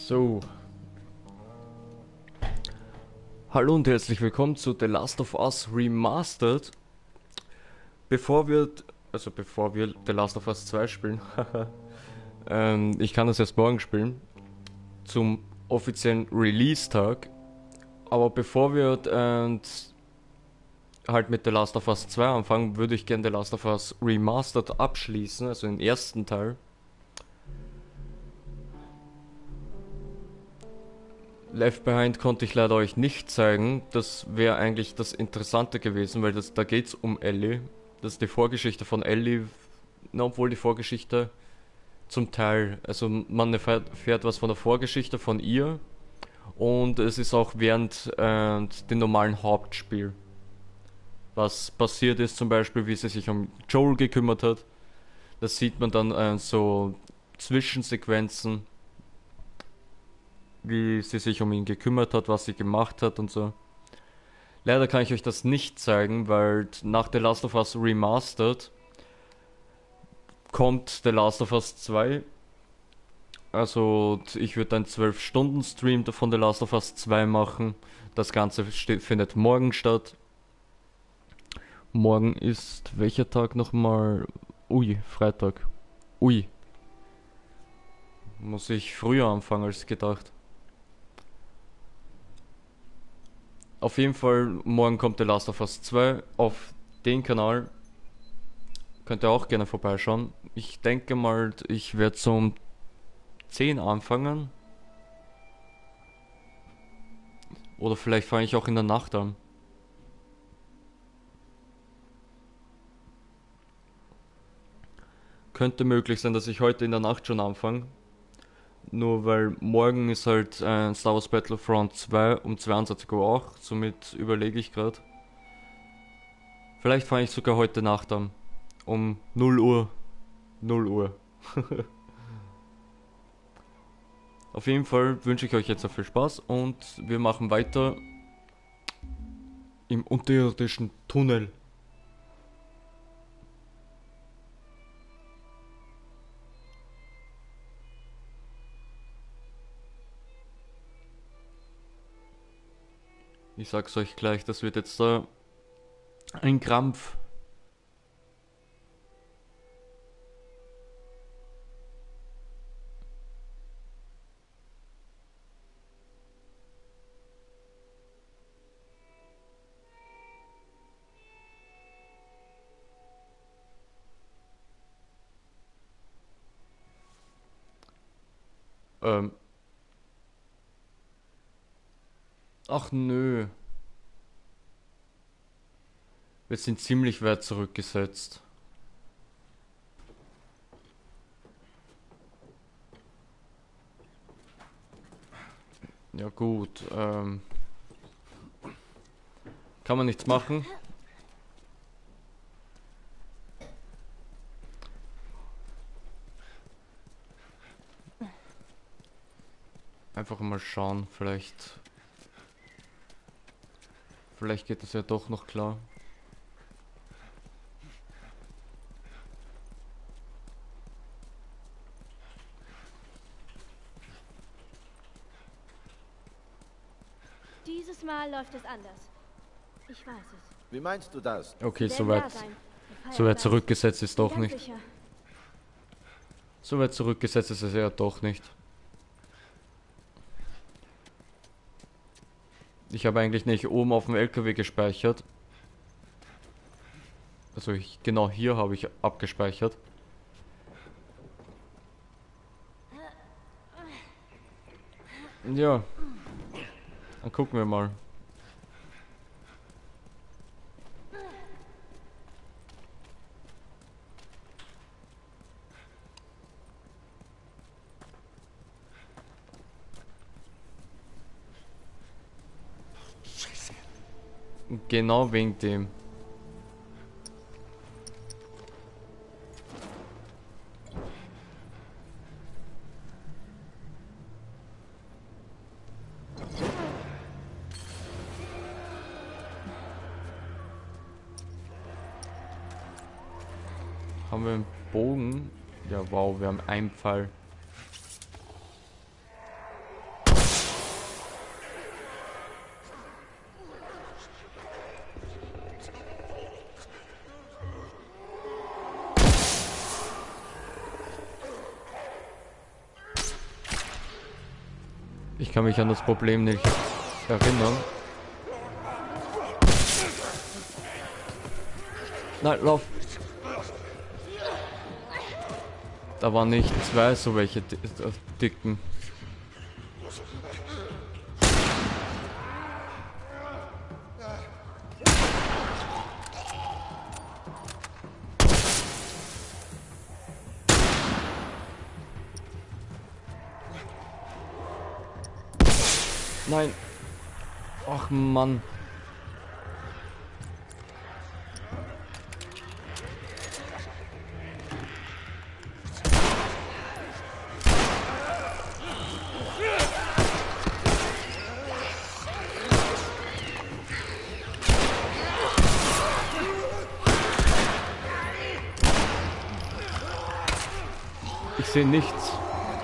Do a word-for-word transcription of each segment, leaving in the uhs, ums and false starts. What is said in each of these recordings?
So, hallo und herzlich willkommen zu The Last of Us Remastered. Bevor wir, also bevor wir The Last of Us zwei spielen, ähm, ich kann das erst morgen spielen, zum offiziellen Release-Tag. Aber bevor wir äh, halt mit The Last of Us zwei anfangen, würde ich gerne The Last of Us Remastered abschließen, also den ersten Teil. Left Behind konnte ich leider euch nicht zeigen. Das wäre eigentlich das Interessante gewesen, weil das, da geht es um Ellie. Das ist die Vorgeschichte von Ellie. Na, obwohl die Vorgeschichte zum Teil, also man erfährt, erfährt was von der Vorgeschichte von ihr. Und es ist auch während äh, dem normalen Hauptspiel. Was passiert ist zum Beispiel, wie sie sich um Joel gekümmert hat. Das sieht man dann äh, so Zwischensequenzen, wie sie sich um ihn gekümmert hat, was sie gemacht hat und so. Leider kann ich euch das nicht zeigen, weil nach The Last of Us Remastered kommt The Last of Us zwei. Also ich würde einen zwölf Stunden Stream von The Last of Us zwei machen. Das Ganze findet morgen statt. Morgen ist welcher Tag nochmal? Ui, Freitag. Ui. Muss ich früher anfangen als gedacht. Auf jeden Fall, morgen kommt The Last of Us zwei auf den Kanal. Könnt ihr auch gerne vorbeischauen. Ich denke mal, ich werde so um zehn anfangen. Oder vielleicht fange ich auch in der Nacht an. Könnte möglich sein, dass ich heute in der Nacht schon anfange. Nur weil morgen ist halt äh, Star Wars Battlefront zwei um zweiundzwanzig Uhr auch, somit überlege ich gerade. Vielleicht fange ich sogar heute Nacht an. Um null Uhr. null Uhr. Auf jeden Fall wünsche ich euch jetzt noch viel Spaß und wir machen weiter im unterirdischen Tunnel. Ich sag's euch gleich, das wird jetzt da ein Krampf. Ähm. Ach nö. Wir sind ziemlich weit zurückgesetzt. Ja gut, ähm. Kann man nichts machen. Einfach mal schauen, vielleicht. Vielleicht geht das ja doch noch klar. Dieses Mal läuft es anders. Ich weiß es. Wie meinst du das? Okay, Sie werden soweit. da sein. Wir feiern Soweit das. zurückgesetzt ist doch Ganz nicht. sicher. Soweit zurückgesetzt ist es ja doch nicht. Ich habe eigentlich nicht oben auf dem L K W gespeichert. Also ich, genau hier habe ich abgespeichert. Ja. Dann gucken wir mal. Genau wegen dem. Haben wir einen Bogen? Ja, wow, wir haben einen Pfeil. Ich kann mich an das Problem nicht erinnern. Nein, lauf! Da waren nicht zwei so welche di dicken. Nein. Ach Mann. Ich sehe nichts.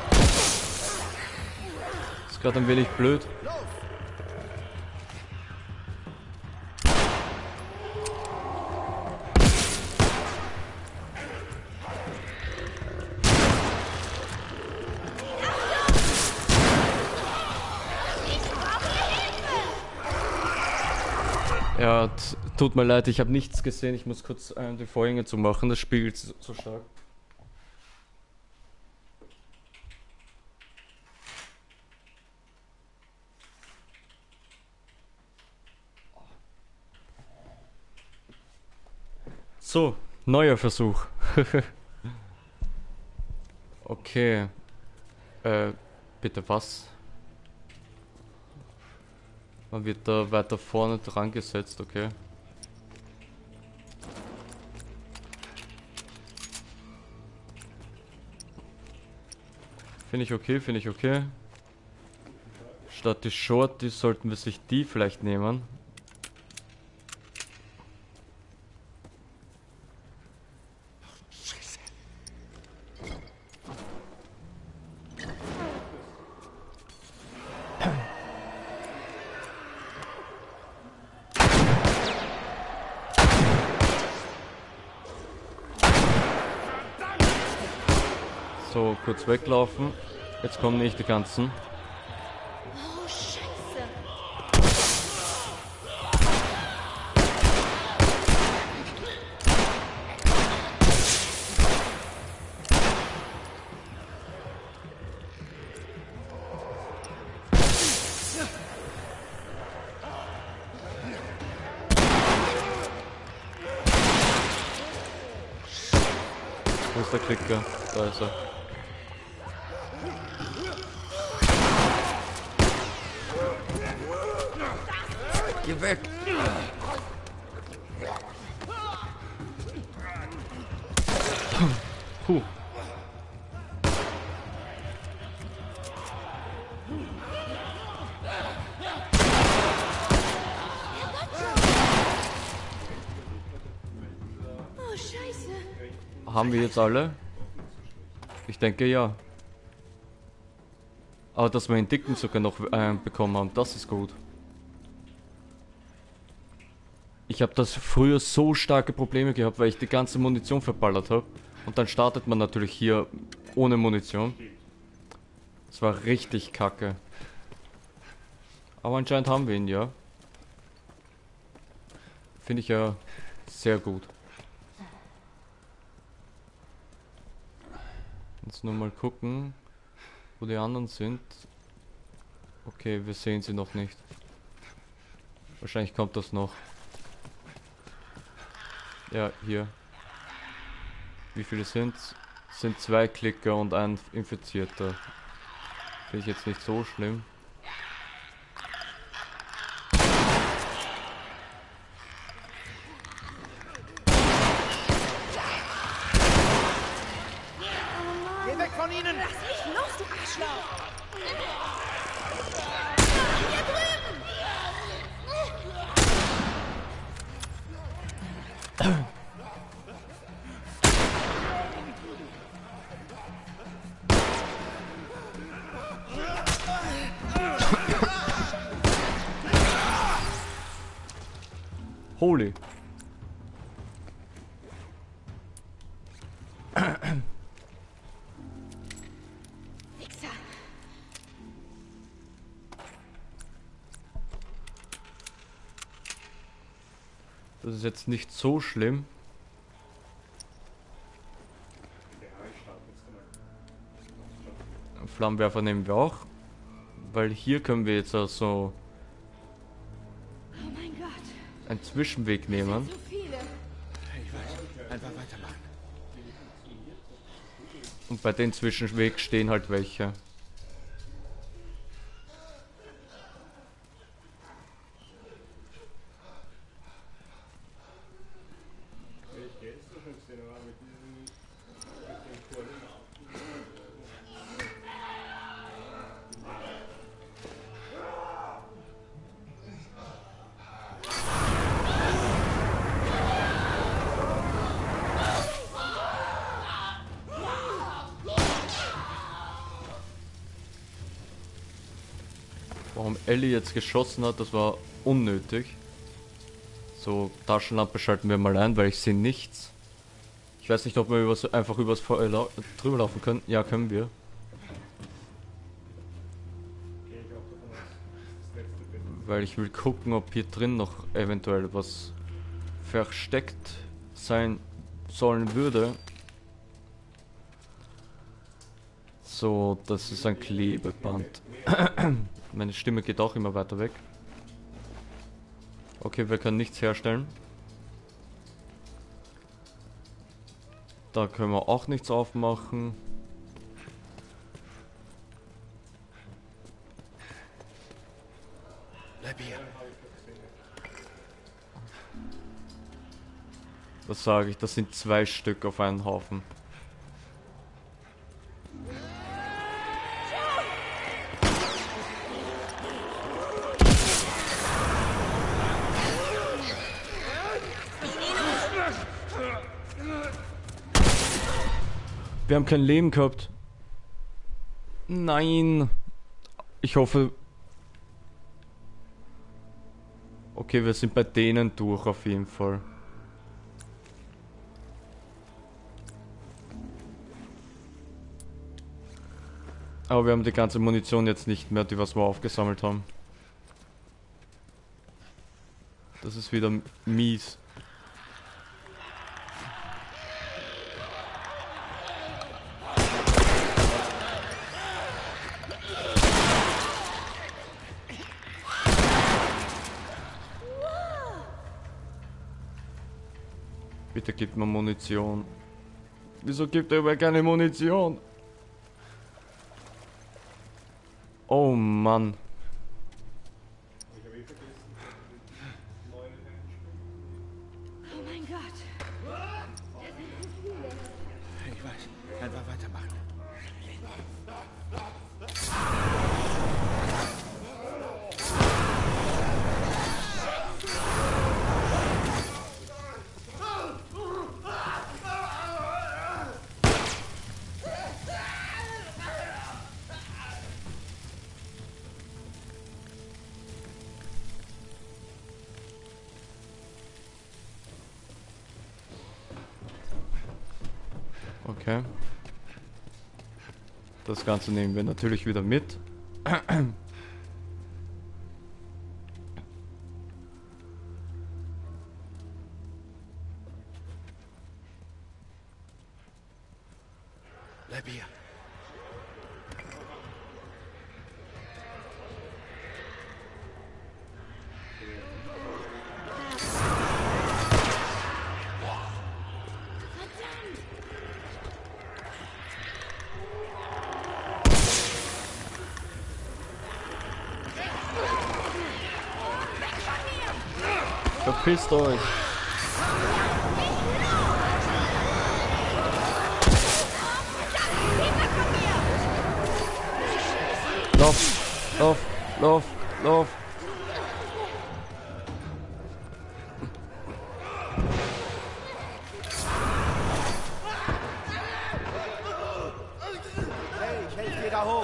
Ist gerade ein wenig blöd. Ja, tut mir leid, ich habe nichts gesehen. Ich muss kurz äh, die Vorhänge zu machen. Das spiegelt so, so stark. So, neuer Versuch. Okay. Äh, bitte was? Man wird da weiter vorne dran gesetzt, okay. Finde ich okay, finde ich okay. Statt die Short, die sollten wir sich die vielleicht nehmen. So, kurz weglaufen. Jetzt kommen nicht die ganzen. Oh, Scheiße. Wo ist der Klicker? Da ist er. Geh weg! Puh. Oh, Scheiße. Haben wir jetzt alle? Ich denke ja. Aber dass wir den dicken sogar noch äh, bekommen haben, das ist gut. Ich habe das früher so starke Probleme gehabt, weil ich die ganze Munition verballert habe. Und dann startet man natürlich hier ohne Munition. Das war richtig kacke. Aber anscheinend haben wir ihn, ja. Finde ich ja sehr gut. Jetzt nur mal gucken, wo die anderen sind. Okay, wir sehen sie noch nicht. Wahrscheinlich kommt das noch. Ja, hier. Wie viele sind's? Es sind zwei Klicker und ein Infizierter. Finde ich jetzt nicht so schlimm. Geh weg von ihnen! Lass mich los, du Arschloch. Holy. Wichser. Das ist jetzt nicht so schlimm. Flammenwerfer nehmen wir auch. Weil hier können wir jetzt also Oh mein Gott. einen Zwischenweg nehmen. So viele. Ich weiß. Einfach weitermachen. Und bei den Zwischenweg stehen halt welche. Warum Ellie jetzt geschossen hat, das war unnötig. So, Taschenlampe schalten wir mal ein, weil ich sehe nichts. Ich weiß nicht, ob wir übers, einfach übers Feuer lau drüber laufen können. Ja, können wir. Weil ich will gucken, ob hier drin noch eventuell was versteckt sein sollen würde. So, das ist ein Klebeband. Meine Stimme geht auch immer weiter weg. Okay, wir können nichts herstellen. Da können wir auch nichts aufmachen. Bleib hier. Was sage ich? Das sind zwei Stück auf einen Haufen. Wir haben kein Leben gehabt. Nein. Ich hoffe... Okay, wir sind bei denen durch auf jeden Fall. Aber wir haben die ganze Munition jetzt nicht mehr, die was wir aufgesammelt haben. Das ist wieder mies. Bitte gib mir Munition. Wieso gibt er überhaupt keine Munition? Oh Mann. Oh mein Gott. Ich weiß. Einfach weitermachen. Okay. Das Ganze nehmen wir natürlich wieder mit. Bleib hier. Verpisst euch! Lauf! Lauf! Lauf! Lauf! Hey, ich helfe dir da hoch.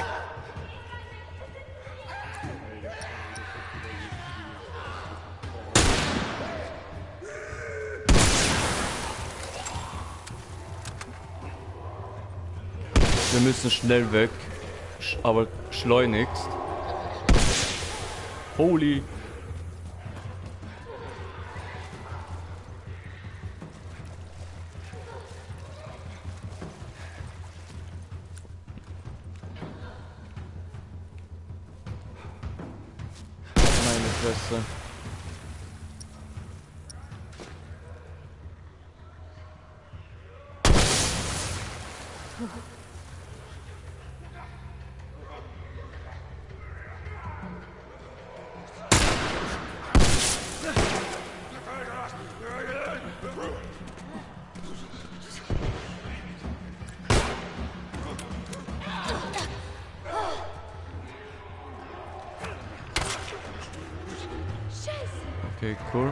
Wir müssen schnell weg, sch aber schleunigst. Holy! Fresse. Okay, cool.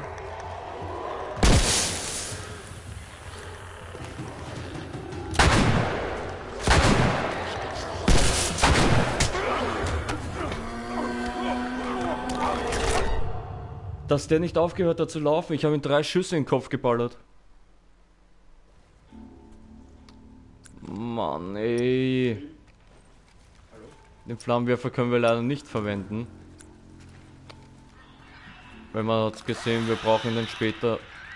Dass der nicht aufgehört hat zu laufen. Ich habe ihm drei Schüsse in den Kopf geballert. Mann, ey. Den Flammenwerfer können wir leider nicht verwenden. Weil man hat gesehen, wir brauchen ihn dann später.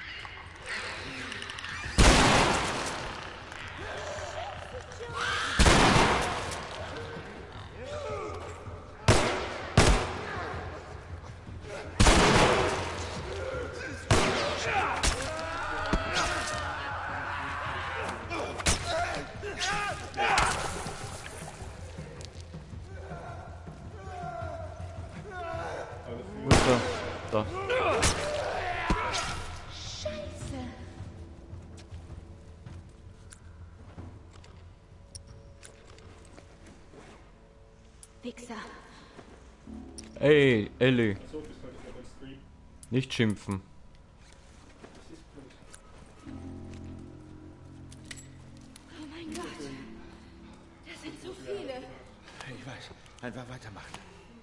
Da. Scheiße. Wichser. Ey, Ellie. Nicht schimpfen. Oh mein Gott. Das sind so viele. Ich weiß. Einfach weitermachen.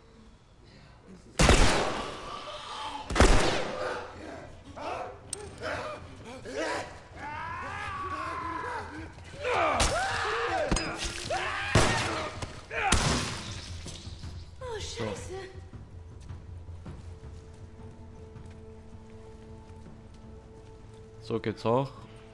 Oh, Scheiße. So geht's auch.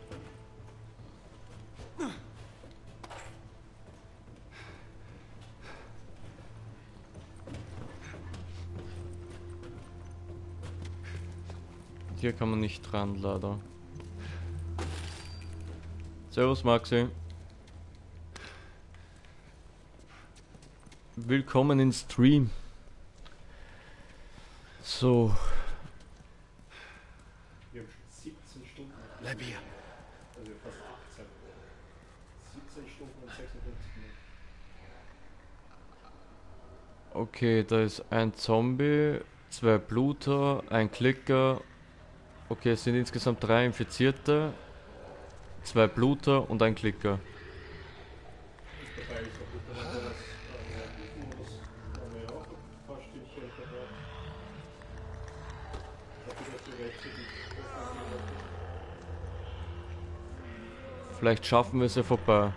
Hier kann man nicht dran, leider. Servus Maxi. Willkommen in Stream. So. Wir haben schon siebzehn Stunden, Bleib hier. also fast achtzehn. siebzehn Stunden und sechsundfünfzig Minuten. Okay, da ist ein Zombie, zwei Bluter, ein Klicker. Okay, es sind insgesamt drei Infizierte, zwei Bluter und ein Klicker. Das dabei ist auch gut, wenn man das Modus haben wir ja auch ein paar Stündchen verbraucht. Dafür, dass wir recht sind. Vielleicht schaffen wir es ja vorbei.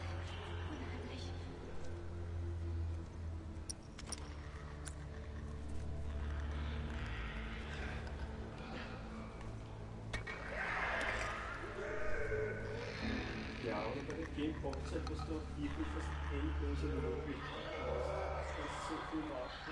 Ja, aber bei dem Game kommt es halt, dass du wirklich fast endlose Möglichkeiten hast. Du kannst so viel machen.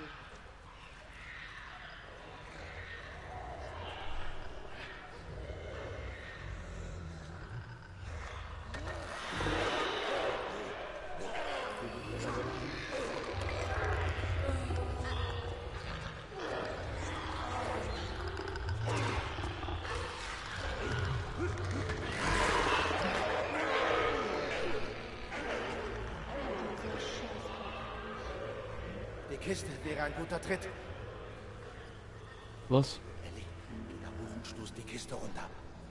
Die Kiste wäre ein guter Tritt. Was? Ellie, geh da hoch und stoß die Kiste runter.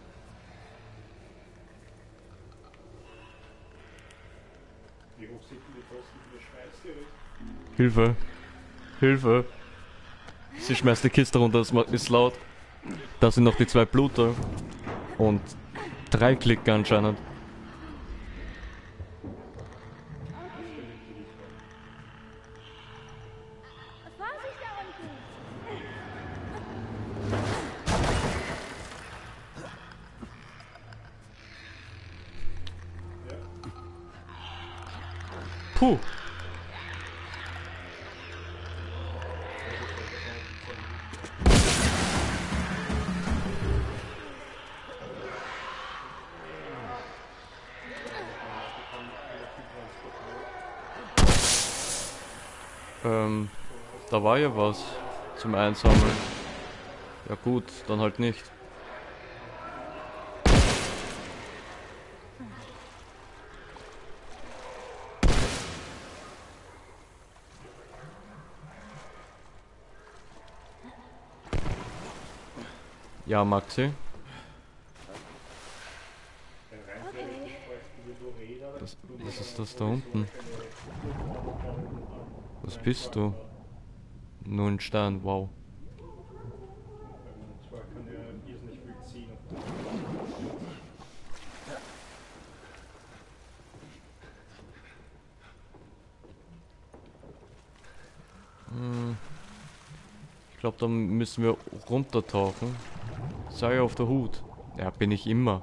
Wie hoch sind denn die Kosten für das Schweißgerät? Hilfe. Hilfe. Sie schmeißt die Kiste runter, es ma- ist laut. Da sind noch die zwei Bluter. Und drei Klicker anscheinend. Vorsicht da unten. Puh. Ähm, da war ja was zum Einsammeln. Ja gut, dann halt nicht. Ja, Maxi. Was, was ist das da unten? Was bist du? Nur ein Stein, wow. Und zwar kann der irrsinnig viel ziehen. Hm. Ich glaube, da müssen wir runtertauchen. Sei auf der Hut. Ja, bin ich immer.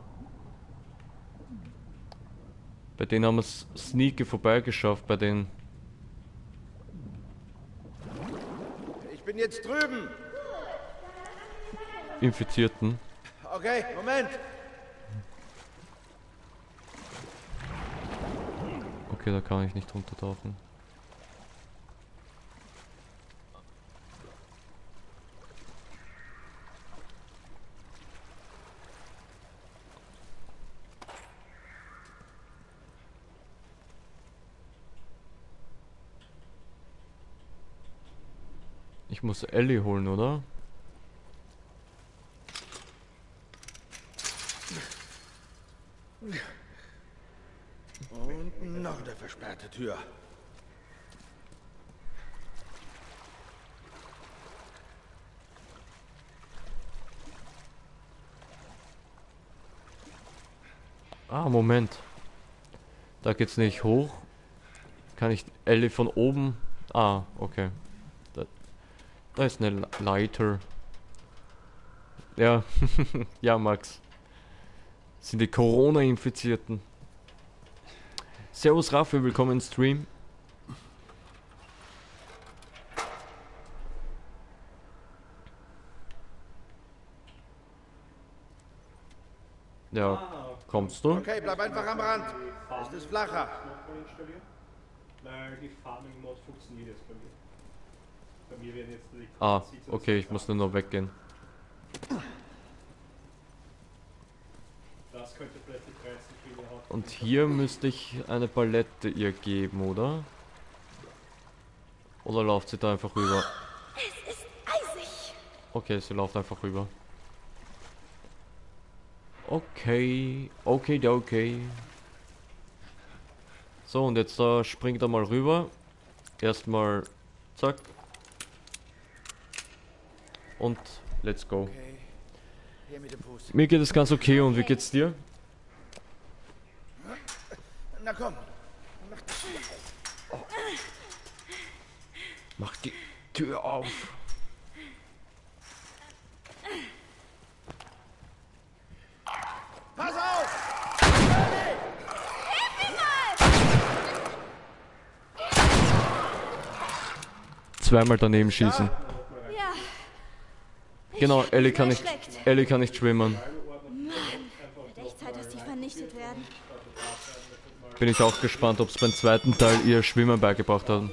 Bei denen haben wir es sneaky vorbeigeschafft, bei den Ich bin jetzt drüben. Infizierten. Okay, Moment. Okay, da kann ich nicht runtertauchen. Ich muss Ellie holen, oder? Und noch eine versperrte Tür. Ah, Moment. Da geht's nicht hoch. Kann ich Ellie von oben... Ah, okay. Da, da ist eine Leiter. Ja, ja, Max. Das sind die Corona-Infizierten. Servus Raffi, willkommen im Stream. Ja, kommst du? Okay, bleib einfach am Rand. Es ist flacher. Installieren, weil die Farming-Mod funktioniert jetzt bei mir. Bei mir werden jetzt die Ah, okay, ich muss nur noch weggehen. Das könnte vielleicht die dreißig Kilo haben. Und hier müsste ich eine Palette ihr geben, oder? Oder läuft sie da einfach rüber? Es ist eisig. Okay, sie läuft einfach rüber. Okay, okay, okay. So, und jetzt da springt er mal rüber. Erstmal, zack. Und let's go. Okay. Her mit dem Fuß. Mir geht es ganz okay, und wie geht's dir? Na komm. Mach die Tür auf. Pass auf! Zweimal daneben schießen. Ja. Genau, hab Ellie mich kann nicht, erschreckt. Ellie kann nicht schwimmen. Wird echt Zeit, dass die vernichtet werden. Bin ich auch gespannt, ob es beim zweiten Teil ihr Schwimmen beigebracht hat.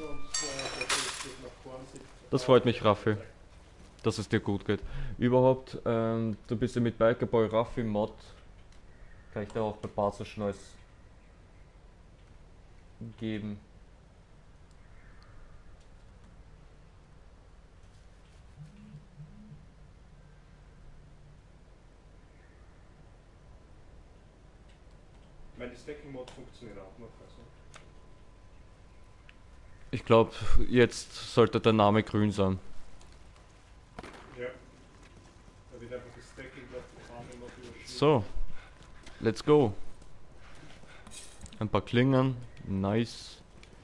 Das freut mich, Raffi, dass es dir gut geht. Überhaupt, ähm, du bist ja mit Bikerboy Raffi Mod. Kann ich dir auch bei Barca Schneuß geben. Ich meine, die Stacking-Mod funktioniert auch noch. Also. Ich glaube, jetzt sollte der Name grün sein. Ja. Da wird einfach das Stacking auf die Farming-Mod überschrieben. So, let's go. Ein paar Klingen, nice.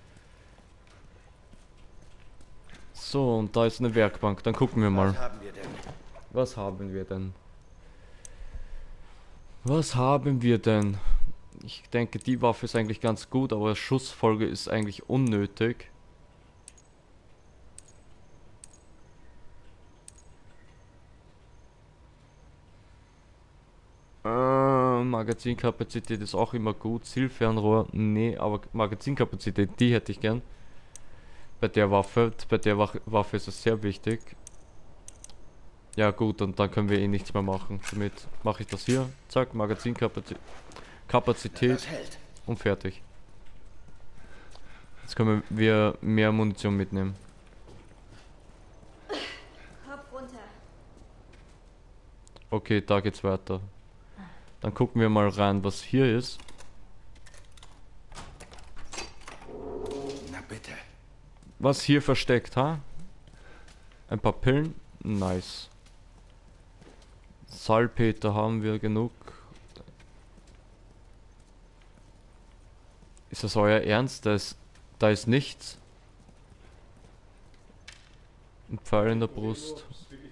So, und da ist eine Werkbank, dann gucken wir mal. Was haben wir denn? Was haben wir denn? Was haben wir denn? Ich denke, die Waffe ist eigentlich ganz gut, aber Schussfolge ist eigentlich unnötig. Äh, Magazinkapazität ist auch immer gut. Zielfernrohr, nee, aber Magazinkapazität, die hätte ich gern. bei der Waffe, bei der Wach Waffe ist es sehr wichtig. Ja gut, und dann können wir eh nichts mehr machen. Damit mache ich das hier. Zack, Magazinkapazität Kapazität Das hält. und fertig. Jetzt können wir mehr Munition mitnehmen. Kopf runter. Okay, da geht's weiter. Dann gucken wir mal rein, was hier ist. Na bitte. Was hier versteckt, ha? Ein paar Pillen? Nice. Salpeter haben wir genug. Ist das euer Ernst? Da ist, da ist nichts. Ein Pfeil in der Brust.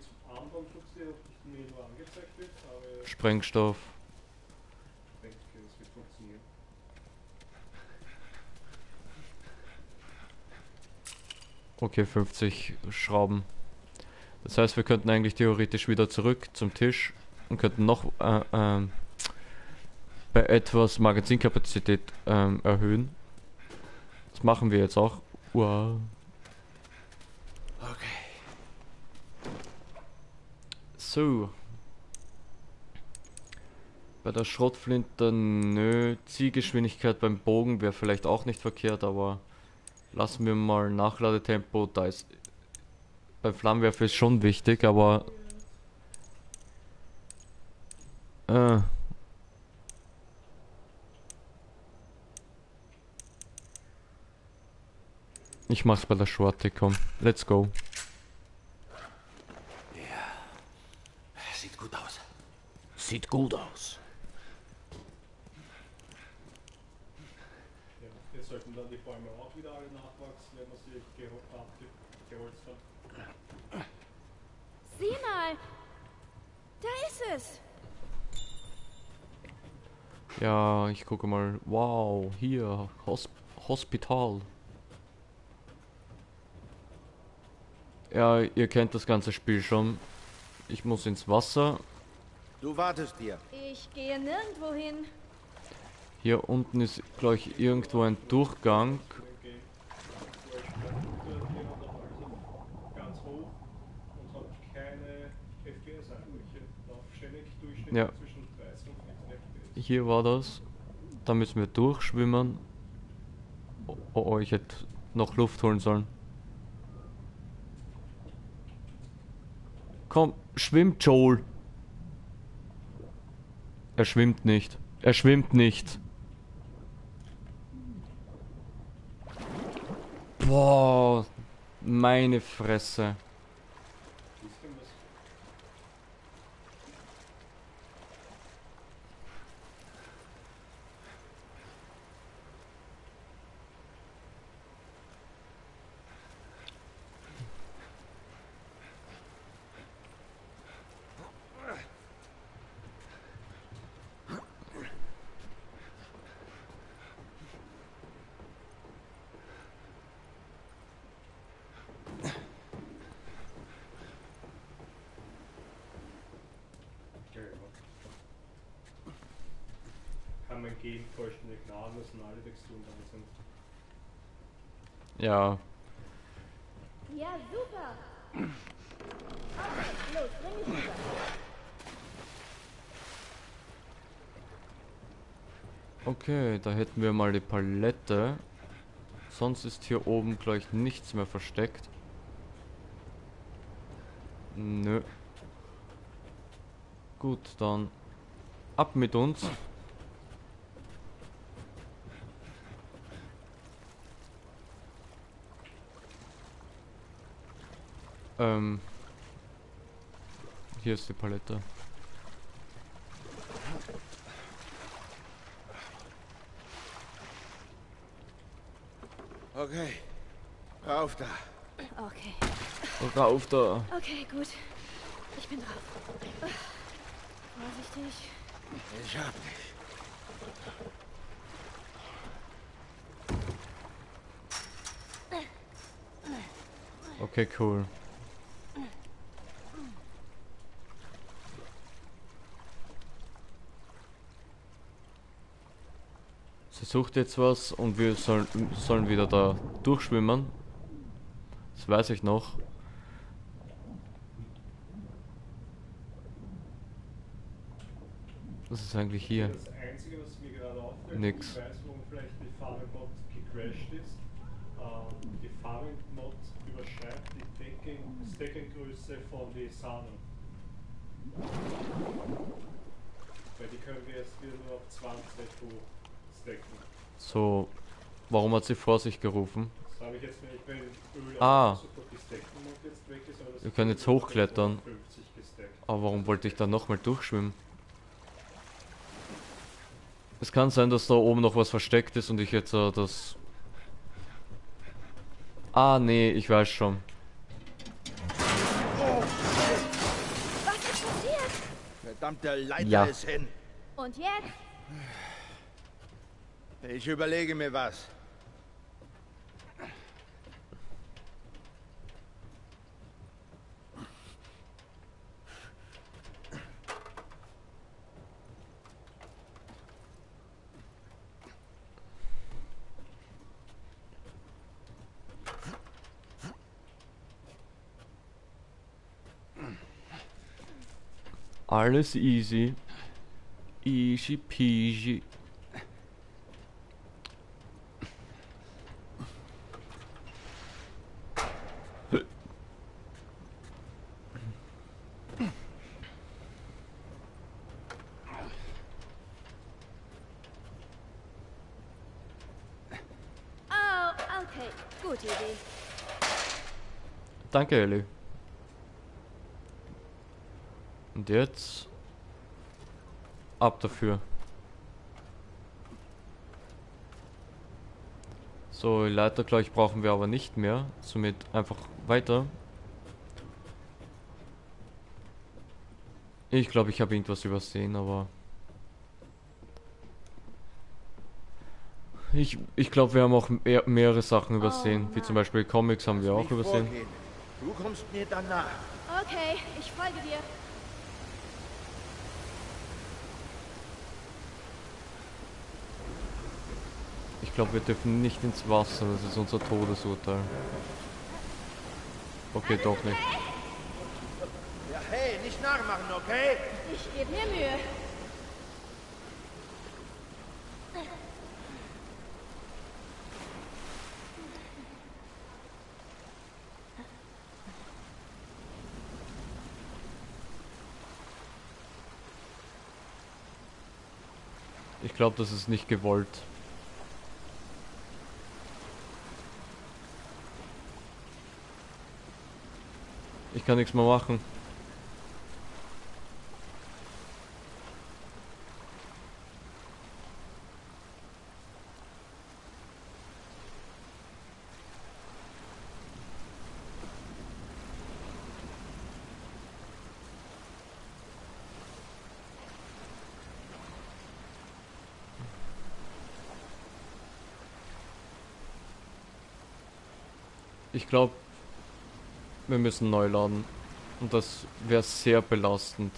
Sprengstoff. Okay, fünfzig Schrauben. Das heißt, wir könnten eigentlich theoretisch wieder zurück zum Tisch und könnten noch äh, ähm, bei etwas Magazinkapazität ähm, erhöhen. Das machen wir jetzt auch. Wow. Okay. So. Bei der Schrotflinte, nö. Zielgeschwindigkeit beim Bogen wäre vielleicht auch nicht verkehrt, aber lassen wir mal Nachladetempo. Da ist beim Flammenwerfer ist schon wichtig, aber äh, ich mach's bei der Schorte, komm. Let's go. Sieht gut aus. Sieht gut aus. Ja, jetzt sollten dann die Bäume auch wieder alle nachwachsen, wenn man sie geho abge geholzt hat. Sieh mal. Da ist es. Ja, ich gucke mal. Wow, hier, Hosp Hospital. Ja, ihr kennt das ganze Spiel schon. Ich muss ins Wasser. Du wartest dir. Ich gehe nirgendwo hin. Hier unten ist, glaube ich, irgendwo ein Durchgang. Okay. Wo ich stand, äh, die hat doch also ganz hoch und hat keine F P S-Einbrüche. Auf ständig Durchschnitt Ja. zwischen dreißig und vierzig F P S. Hier war das. Da müssen wir durchschwimmen. Oh, oh, oh, ich hätte noch Luft holen sollen. Komm, schwimmt Joel. Er schwimmt nicht. Er schwimmt nicht. Boah, meine Fresse. Siehst du was? Ja, ja. Kann man gehen, vollständig gnadenlos und alle Texturen dran sind. Ja, Ja, super. Okay, los, bring mich rüber. okay, da hätten wir mal die Palette. Sonst ist hier oben gleich nichts mehr versteckt. Nö. Gut, dann ab mit uns. Ähm. Hier ist die Palette. Okay. Rauf da. Okay, Rauf da. okay, gut. Ich bin drauf. Vorsichtig. Ich hab dich. Okay, cool. Sie sucht jetzt was und wir sollen, sollen wieder da durchschwimmen. Das weiß ich noch. Was ist eigentlich hier? Das Einzige, was mir gerade auffällt, Nix. ich weiß, warum vielleicht die Fahrmod gecrashed ist. Ähm, die Fahrmod überschreibt die Decking, Stacking-Größe von den Sahnen. Weil die können wir jetzt wieder nur auf zwanzig stacken. So, warum hat sie vor sich gerufen? Das habe ich jetzt nicht, weil Öl Ah. sofort die Stacken-Mod jetzt weg ist, aber das Wir können jetzt hochklettern. fünfzig gestackt. Aber warum wollte ich dann nochmal durchschwimmen? Es kann sein, dass da oben noch was versteckt ist und ich jetzt äh, das... Ah, nee, ich weiß schon. Was ist passiert? Verdammte Leiter Ja. ist hin. Und jetzt? Ich überlege mir was. Alles easy. Easy peasy. Oh, okay. Gute Idee. Danke, Ellie. Und jetzt... ab dafür. So, Leiter, glaube ich, brauchen wir aber nicht mehr. Somit einfach weiter. Ich glaube, ich habe irgendwas übersehen, aber... Ich, ich glaube, wir haben auch mehr, mehrere Sachen übersehen. Wie zum Beispiel Comics haben wir Lass auch mich übersehen. vorgehen. Du kommst mir danach. Okay, ich folge dir. Ich glaube, wir dürfen nicht ins Wasser. Das ist unser Todesurteil. Okay, doch nicht. Ja, hey, nicht nachmachen, okay? Ich gebe mir Mühe. Ich glaube, das ist nicht gewollt. Ich kann nichts mehr machen. Ich glaube, wir müssen neu laden. Und das wäre sehr belastend.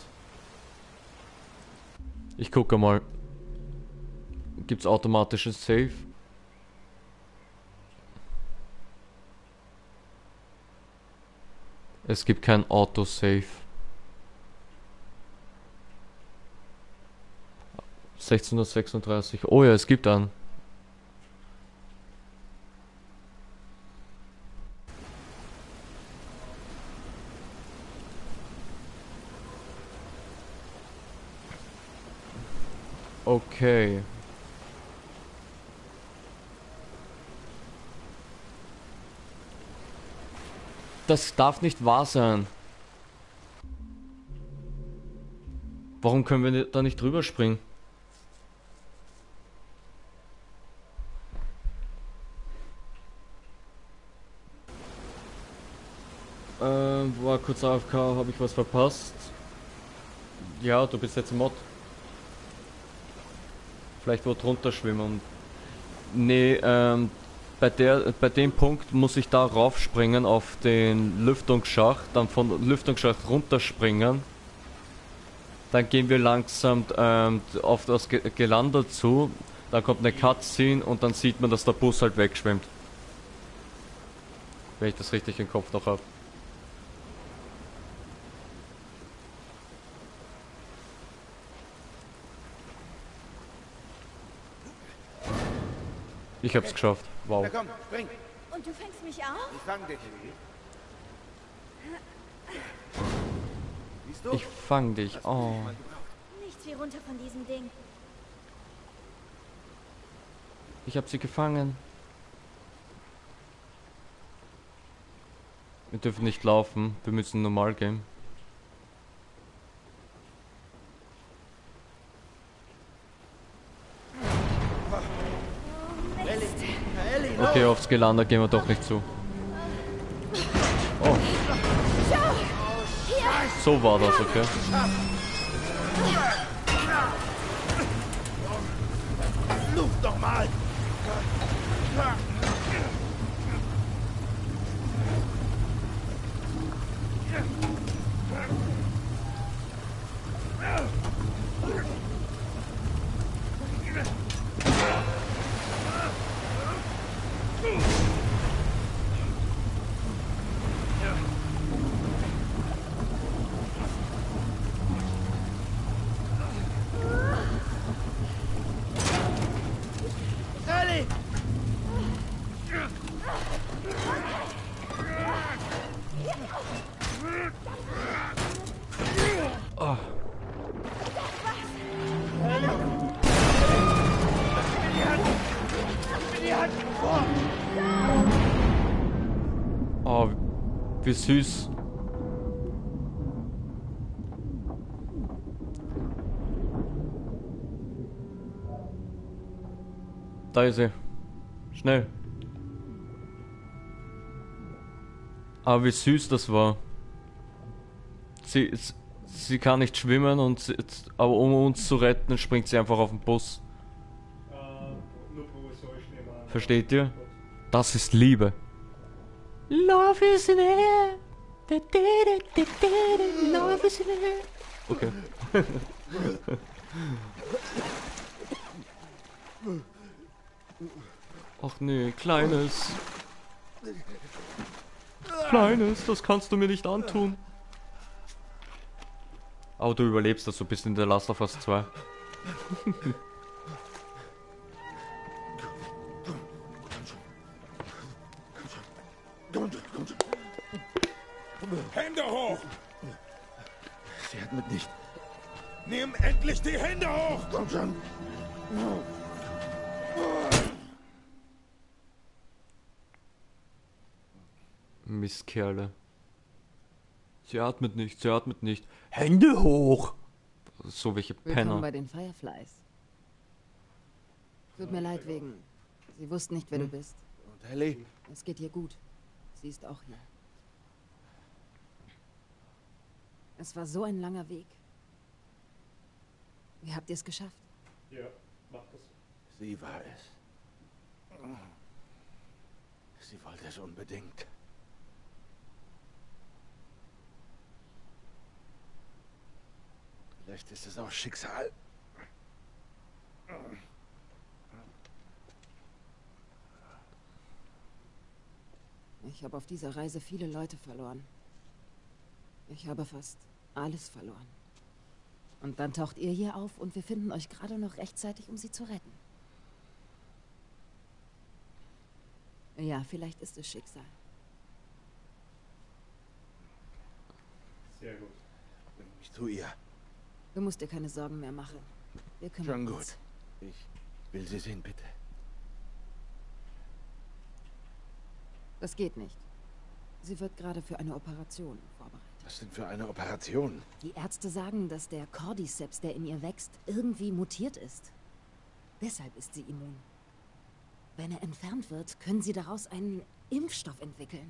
Ich gucke mal. Gibt's automatisches Save? Es gibt kein Autosave. sechzehnhundertsechsunddreißig. Oh ja, es gibt einen. Okay. Das darf nicht wahr sein. Warum können wir ni- da nicht drüber springen? Ähm, war kurz A F K, habe ich was verpasst? Ja, du bist jetzt im Mod. Vielleicht wo drunter schwimmen. Nee, ähm, bei der, bei dem Punkt muss ich da raufspringen auf den Lüftungsschacht, dann von Lüftungsschacht runterspringen. Dann gehen wir langsam ähm, auf das Ge Geländer zu, dann kommt eine Cutscene und dann sieht man, dass der Bus halt wegschwimmt. Wenn ich das richtig im Kopf noch habe. Ich hab's geschafft. Wow. Na komm, spring. Und du fängst mich auf? Ich fang dich. Siehst du? Ich fang dich. Oh. Nichts wie runter von diesem Ding. Ich hab sie gefangen. Wir dürfen nicht laufen. Wir müssen normal gehen. Ellie, na, Ellie, los. Okay, aufs Geländer gehen wir doch nicht zu. Oh. So war das, okay. Luft doch mal. Ellie! Oh. Oh, wie süß. Da ist sie. Schnell. Aber wie süß das war. Sie, sie kann nicht schwimmen, und sie, aber um uns zu retten, springt sie einfach auf den Bus. Äh, nur provisorisch nehmen wir an. Versteht ihr? Das ist Liebe. Love is in air. Love is in air. Okay. Ach nee, Kleines. Kleines, das kannst du mir nicht antun. Aber du überlebst das, du bist in der Last of Us zwei. Hände hoch! Sie hat mit nicht. Nimm endlich die Hände hoch! Komm schon. Mistkerle. Sie atmet nicht, sie atmet nicht. Hände hoch! So welche Willkommen Penner. bei den Fireflies. Tut mir leid wegen... Sie wussten nicht, wer du bist. Und Ellie? Es geht ihr gut. Sie ist auch hier. Es war so ein langer Weg. Wie habt ihr es geschafft? Ja, mach das. Sie war es. Sie wollte es unbedingt. Vielleicht ist es auch Schicksal. Ich habe auf dieser Reise viele Leute verloren. Ich habe fast alles verloren. Und dann taucht ihr hier auf und wir finden euch gerade noch rechtzeitig, um sie zu retten. Ja, vielleicht ist es Schicksal. Sehr gut. Bring mich zu ihr. Du musst dir keine Sorgen mehr machen. Wir kümmern Schon uns. gut. Ich will sie sehen, bitte. Das geht nicht. Sie wird gerade für eine Operation vorbereitet. Was denn für eine Operation? Die Ärzte sagen, dass der Cordyceps, der in ihr wächst, irgendwie mutiert ist. Deshalb ist sie immun. Wenn er entfernt wird, können sie daraus einen Impfstoff entwickeln.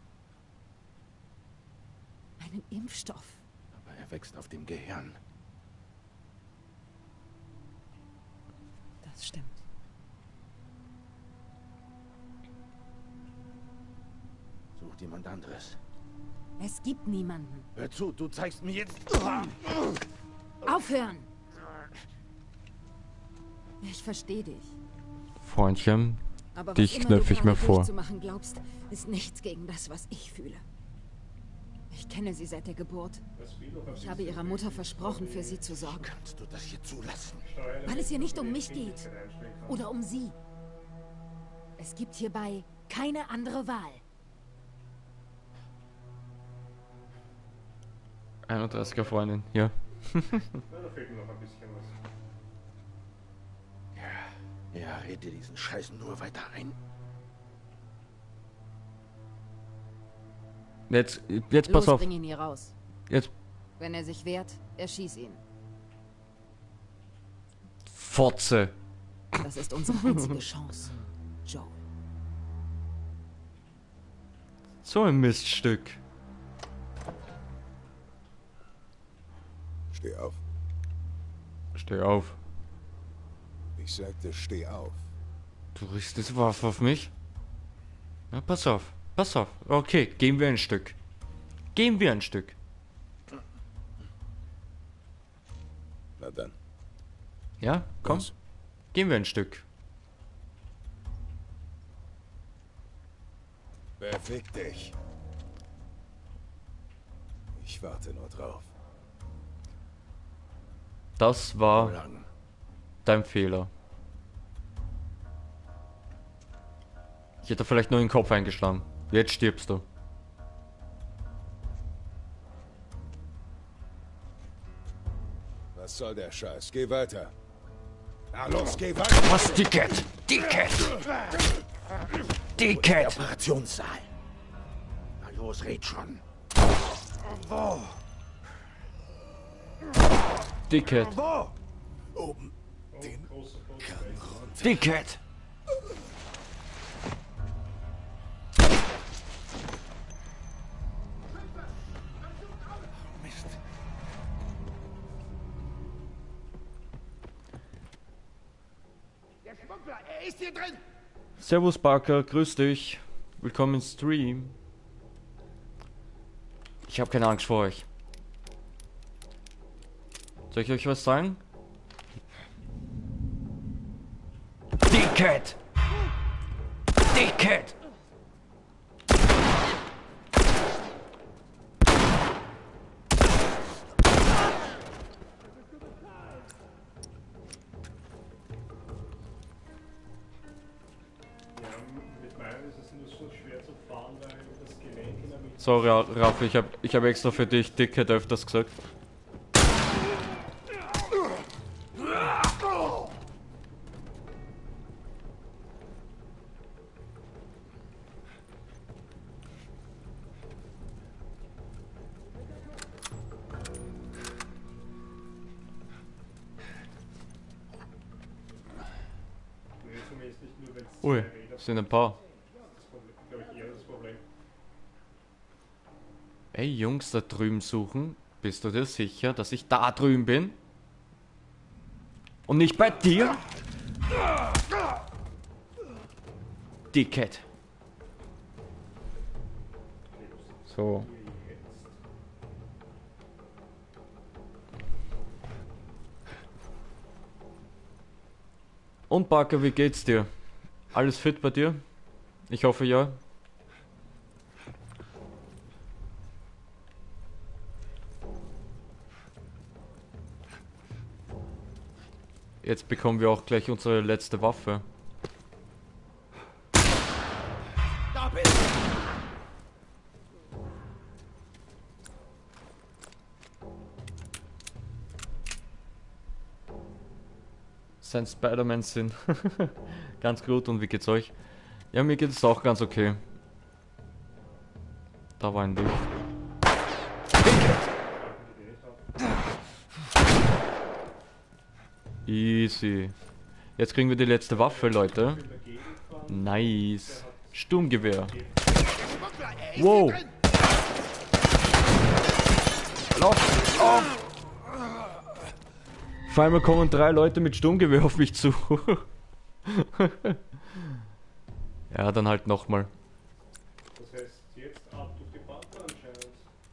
Einen Impfstoff? Aber er wächst auf dem Gehirn. Das stimmt. Sucht jemand anderes. Es gibt niemanden. Hör zu, du zeigst mir jetzt... Aufhören! Ich verstehe dich. Freundchen, Aber was Dich immer knöpf du ich mir gerade vor. durchzumachen glaubst, ist nichts gegen das, was ich fühle. Ich kenne sie seit der Geburt. Ich habe ihrer Mutter versprochen, für sie zu sorgen. Kannst du das hier zulassen? Weil es hier nicht um mich geht. Oder um sie. Es gibt hierbei keine andere Wahl. einunddreißiger Freundin, ja. Na, da fehlt mir noch ein bisschen was. Ja, ja, red dir diesen Scheiß nur weiter ein. Jetzt, jetzt pass Los, auf. bring ihn hier raus. Jetzt, Wenn er sich wehrt, erschieß ihn. Fotze. Das ist unsere einzige Chance, Joel. So ein Miststück. Steh auf. Steh auf. Ich sagte, steh auf. Du richtest Waffe auf mich? Na, pass auf. Pass auf. Okay, gehen wir ein Stück. Gehen wir ein Stück. Na dann. Ja, komm. Was? Gehen wir ein Stück. Befick dich. Ich warte nur drauf. Das war Lang. dein Fehler. Ich hätte vielleicht nur den Kopf eingeschlagen. Jetzt stirbst du. Was soll der Scheiß? Geh weiter. Na los, geh weiter. Was, Dickhead? Dickhead! Der Dickhead! Operationssaal. Na los, red schon. Wo? Dickhead! Wo? Oben. Oh, Den großer Post. Gang runter. Dickhead! Mist. Der Schmuggler, er ist hier drin. Servus Barker, grüß dich. Willkommen im Stream. Ich habe keine Angst vor euch. Soll ich euch was sagen? Dickhead! Dickhead! Ja, mit meinem ist es nur so schwer zu fahren, weil das Gelenk in der Mitte. Sorry, Raff, ich habe ich hab extra für dich Dickhead öfters gesagt. Nee, zumindest nicht nur, wenn es Ui, zwei Räder sind ein paar. das Problem, glaube ich, eher das Problem. Ey, Jungs da drüben suchen. Bist du dir sicher, dass ich da drüben bin? Und nicht bei dir? Dickhead. So. Und Barker, wie geht's dir? Alles fit bei dir? Ich hoffe ja. Jetzt bekommen wir auch gleich unsere letzte Waffe. Da bist du. Sein Spider-Man-Sinn. Ganz gut, und wie geht's euch? Ja, mir geht es auch ganz okay. Da war ein Licht. Easy. Jetzt kriegen wir die letzte Waffe, Leute. Nice. Sturmgewehr. Wow. Lauf, auf. Vor allem kommen drei Leute mit Sturmgewehr auf mich zu. Ja, dann halt nochmal. Das heißt, jetzt ab durch die Panther anscheinend.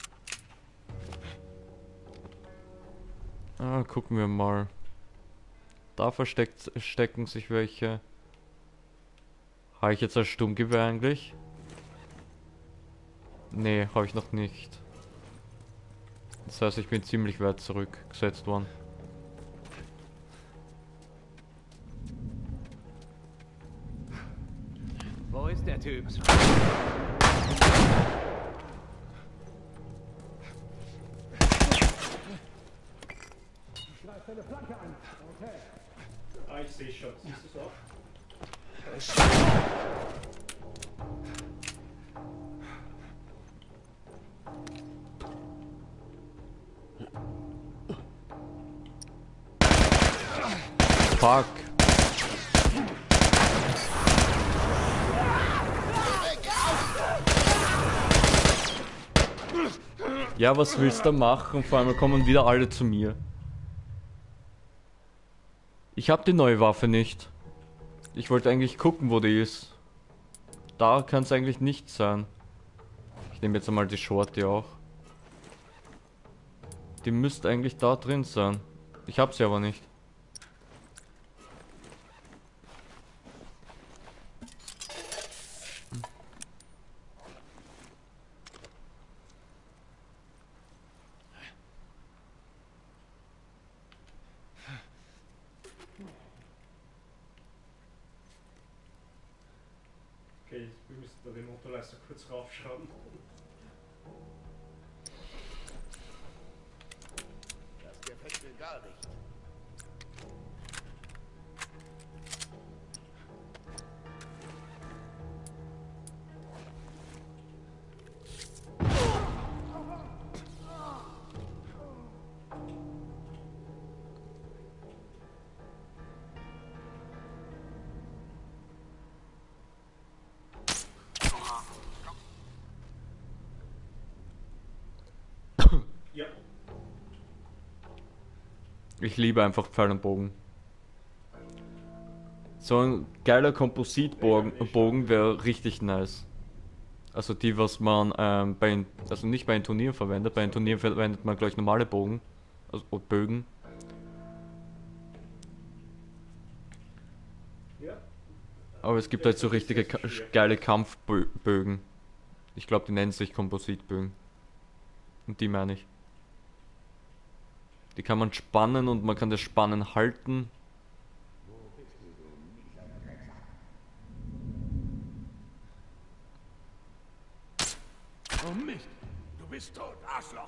Ah, gucken wir mal. Da versteckt stecken sich welche. Habe ich jetzt ein Sturmgewehr eigentlich? Nee, habe ich noch nicht. Das heißt, ich bin ziemlich weit zurückgesetzt worden. Wo ist der Typ? Ah, ich sehe schon. Siehst du es auch? Fuck. Ja, was willst du machen? Vor allem kommen wieder alle zu mir. Ich hab die neue Waffe nicht. Ich wollte eigentlich gucken, wo die ist. Da kann es eigentlich nicht sein. Ich nehme jetzt einmal die Shorty auch. Die müsste eigentlich da drin sein. Ich hab sie aber nicht. Okay, wir müssen da den Motorleister kurz raufschrauben. Das gefällt mir gar nicht. Ja. Ich liebe einfach Pfeil und Bogen. So ein geiler Kompositbogen Bogen wäre richtig nice. Also die, was man ähm, bei ein, also nicht bei einem Turnier verwendet. Bei einem Turnier verwendet man gleich normale Bogen. Also oder Bögen. Ja. Aber es gibt halt so richtige ka geile Kampfbögen. Ich glaube, die nennen sich Kompositbögen. Und die meine ich. Die kann man spannen und man kann das Spannen halten. Oh Mist, du bist tot, Arschloch.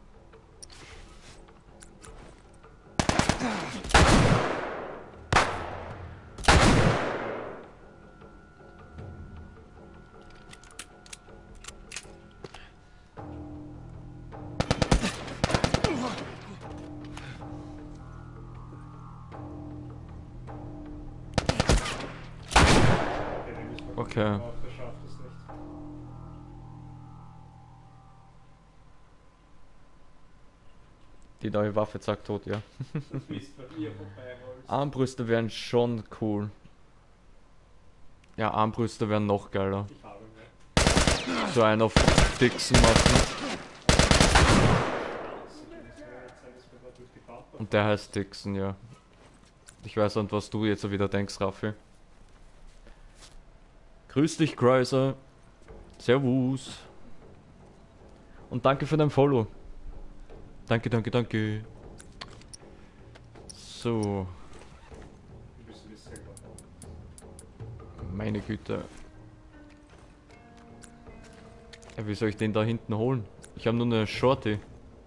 Okay, den müssen wir Okay. gucken, aber der schafft es nicht. Die neue Waffe zack tot, ja. Du bist bei mir vorbeirollst. Armbrüste wären schon cool. Ja, Armbrüste wären noch geiler. Ich habe mehr. So einen auf Dixon machen. Und der heißt Dixon, ja. Ich weiß nicht, was du jetzt wieder denkst, Raffi. Grüß dich, Chrysler. Servus. Und danke für dein Follow. Danke, danke, danke. So. Wir müssen das selber bauen. Meine Güte. Ja, wie soll ich den da hinten holen? Ich habe nur eine Shorty.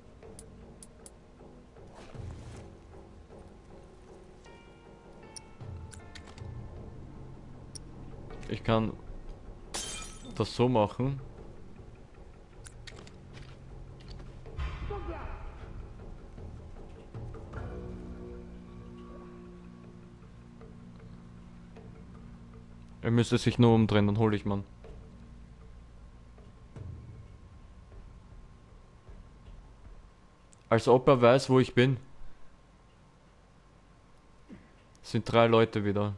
Ich kann das so machen. Er müsste sich nur umdrehen, dann hole ich man. Als ob er weiß, wo ich bin. Es sind drei Leute wieder.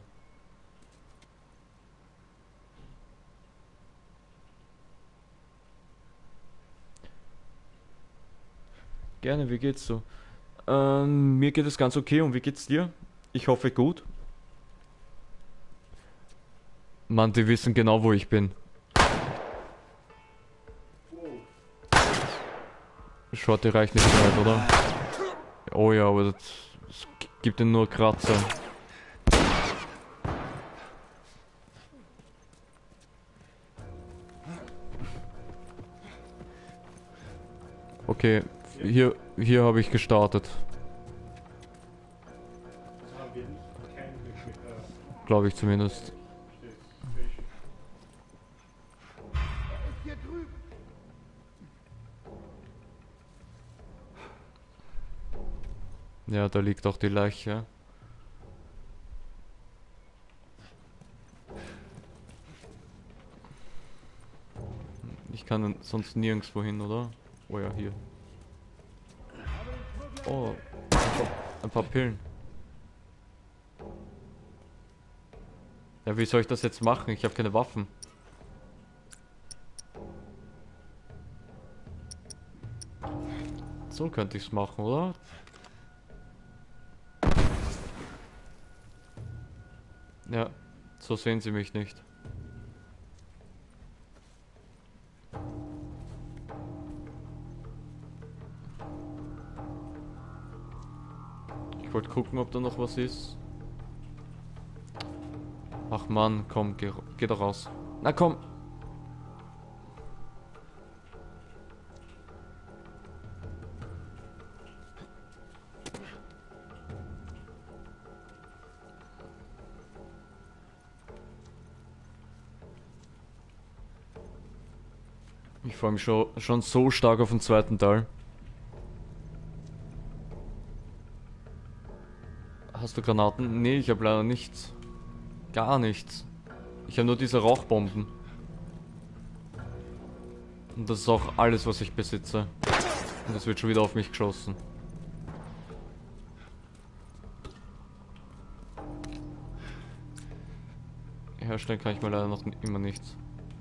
Gerne, wie geht's so? Ähm, mir geht es ganz okay und wie geht's dir? Ich hoffe gut. Mann, die wissen genau, wo ich bin. Shorty reicht nicht weit, oder? Oh ja, aber das, das gibt ihnen nur Kratzer. Okay, hier, hier habe ich gestartet. Also haben wir nicht kein Glück mit der Glaube ich zumindest. Station. Ja, da liegt auch die Leiche. Ich kann sonst nirgendwo hin, oder? Oh ja, hier. Oh, ein paar, ein paar Pillen. Ja, wie soll ich das jetzt machen? Ich habe keine Waffen. So könnte ich es machen, oder? Ja, so sehen sie mich nicht. Ich wollte gucken, ob da noch was ist. Ach Mann, komm, geh, geh da raus. Na komm! Ich freue mich schon, schon so stark auf den zweiten Teil. Hast du Granaten? Nee, ich habe leider nichts. Gar nichts. Ich habe nur diese Rauchbomben. Und das ist auch alles, was ich besitze. Und es wird schon wieder auf mich geschossen. Herstellen kann ich mir leider noch immer nichts.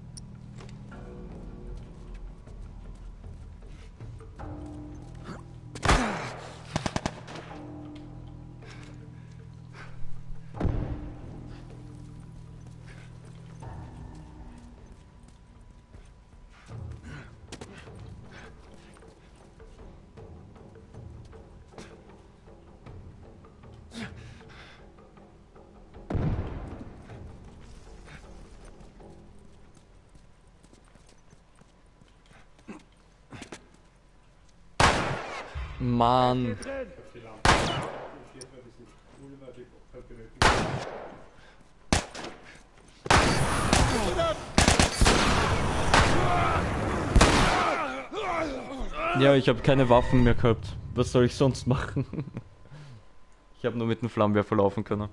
Mann. Die Lampe. Die vierte, das ist Pulver, die benötigen. Ja, ich habe keine Waffen mehr gehabt. Was soll ich sonst machen? Ich habe nur mit dem Flammenwerfer laufen können.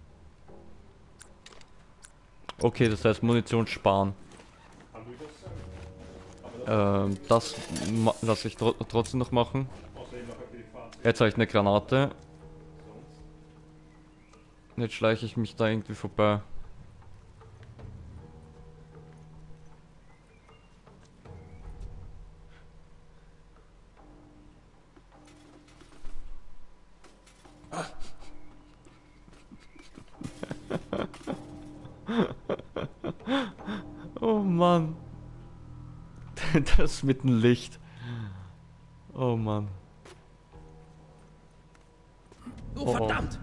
Okay, das heißt Munition sparen. Kann du das sagen? Ähm, das lasse ich tr trotzdem noch machen. Außerdem noch für die Fahrzeuge. Jetzt habe ich eine Granate. Sonst. Jetzt schleiche ich mich da irgendwie vorbei. Oh Mann. Das mit dem Licht. Oh Mann. Oh, verdammt!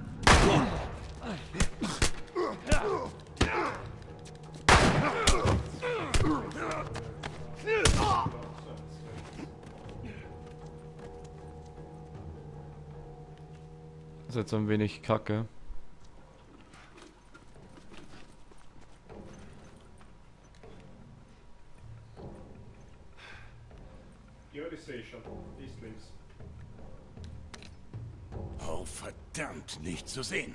Das ist jetzt ein wenig kacke. Ja, das sehe ich schon. Ist links. Oh, verdammt, nicht zu sehen.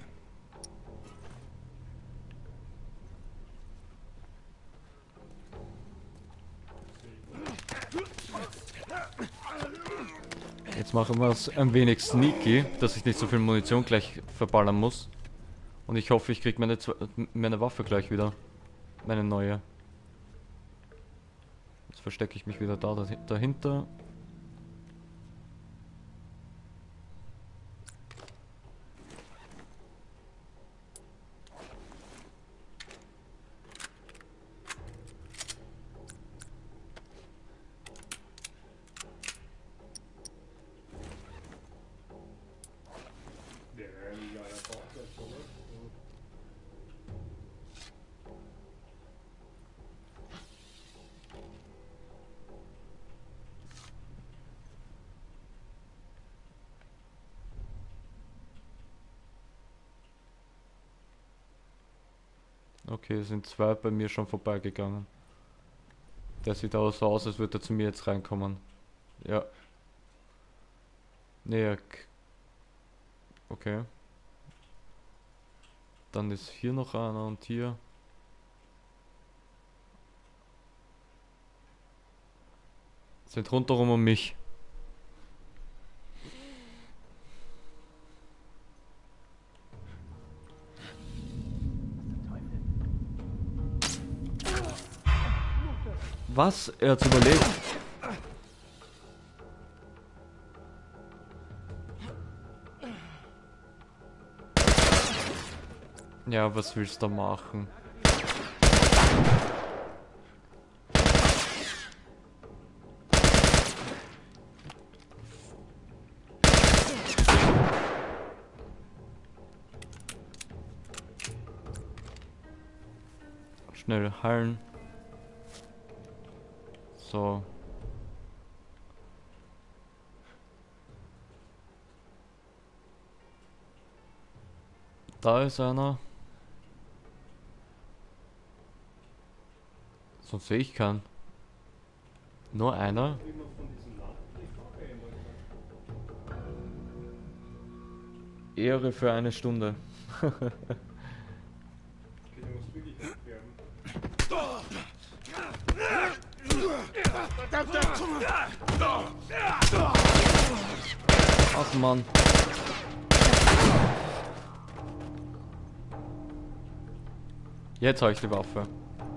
Jetzt machen wir es ein wenig sneaky, dass ich nicht so viel Munition gleich verballern muss. Und ich hoffe, ich kriege meine, meine Waffe gleich wieder. Meine neue. Jetzt verstecke ich mich wieder da dahinter. Okay, es sind zwei bei mir schon vorbeigegangen. Der sieht auch so aus, als würde er zu mir jetzt reinkommen. Ja. Nee, okay. Dann ist hier noch einer und hier. Sind rundherum um mich. Was? Er hat's überlebt. Ja, was willst du machen? Schnell heilen. So. Da ist einer. Sonst sehe ich keinen. Nur einer. Immer von diesem Land die Farbe ändern. Ehre für eine Stunde. Okay, du musst wirklich abwerben. Ach Mann. Jetzt habe ich die Waffe.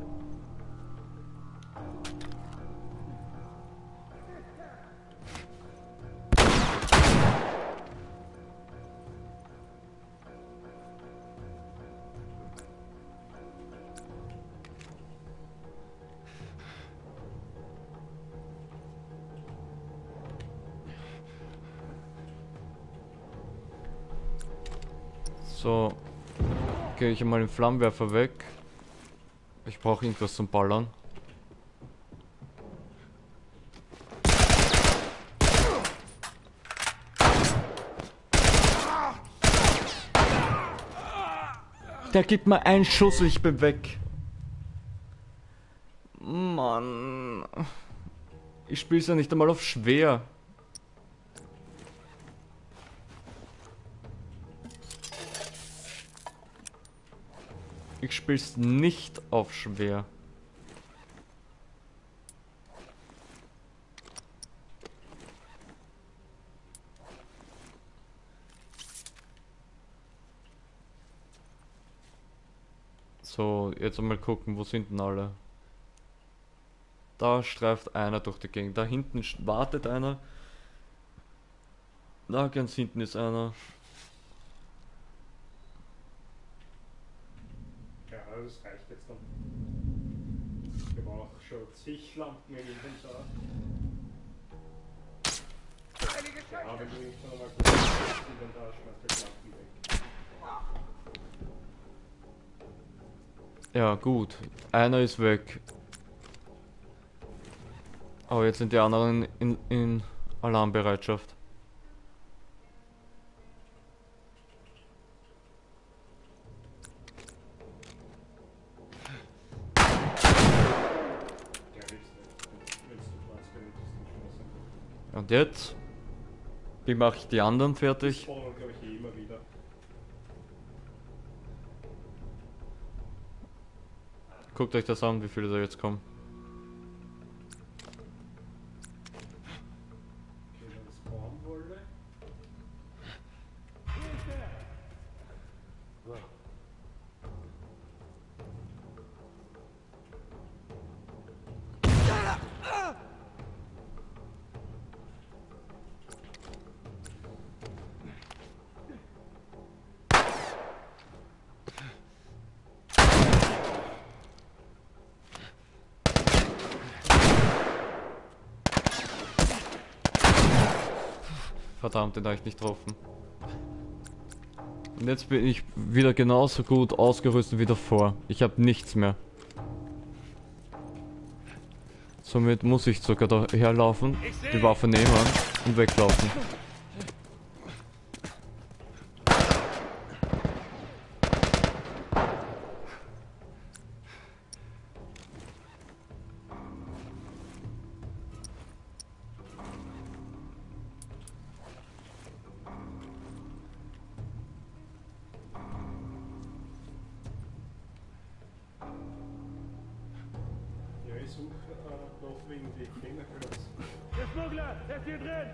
So, gehe ich mal den Flammenwerfer weg. Ich brauche irgendwas zum Ballern. Der gibt mir einen Schuss, ich bin weg. Mann. Ich spiele es ja nicht einmal auf schwer. Ich spiel's nicht auf schwer. So, jetzt einmal gucken, wo sind denn alle? Da streift einer durch die Gegend. Da hinten wartet einer. Da ganz hinten ist einer. Ja, das reicht jetzt dann. Wir haben auch schon zig Lampen im Inventar. Ja, wenn du nicht noch mal kurz ins Inventar schmeißt, die Lampen weg. Ja, gut. Einer ist weg. Aber jetzt sind die anderen in, in Alarmbereitschaft. Und jetzt? Wie mache ich die anderen fertig? Spawnen, glaube ich, eh immer wieder. Guckt euch das an, wie viele da jetzt kommen. Okay, dann Spawnwolle. Verdammt, den habe ich nicht getroffen. Und jetzt bin ich wieder genauso gut ausgerüstet wie davor. Ich habe nichts mehr. Somit muss ich sogar daherlaufen, die Waffe nehmen und weglaufen. die Finger kurz. Der Schmuggler, er ist hier drin!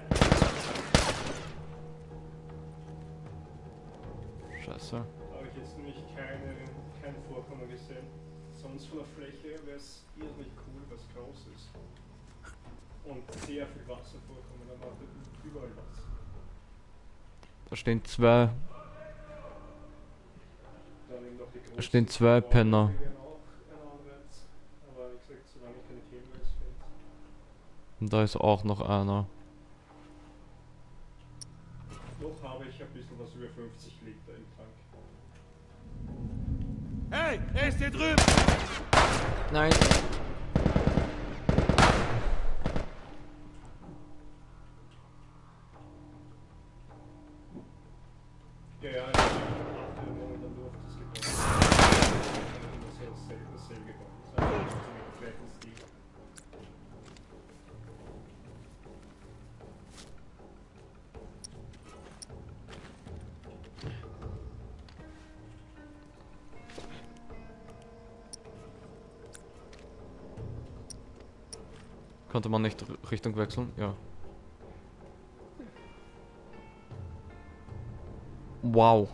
Scheiße. Habe ich jetzt nämlich keine, kein Vorkommen gesehen. Sonst von der Fläche wäre es irrsinnig cool, was groß ist. Und sehr viel Wasser vorkommen, aber überall Wasser. Da stehen zwei. Dann eben noch die großen Da stehen zwei Penner. Die wären auch ein Anreiz. Aber wie gesagt, solange ich keine Themenweiß finde. Und da ist auch noch einer. Noch habe ich ein bisschen was über fünfzig Liter im Tank. Hey, er ist hier drüben! Nein. Ja, ja, ich achte momentan nur auf das Gebäude. Ich kann immer so dasselbe, dasselbe Gebäude. Das heißt, ich muss mit gleichen Stil. Konnte man nicht R- Richtung wechseln? Ja. Wow.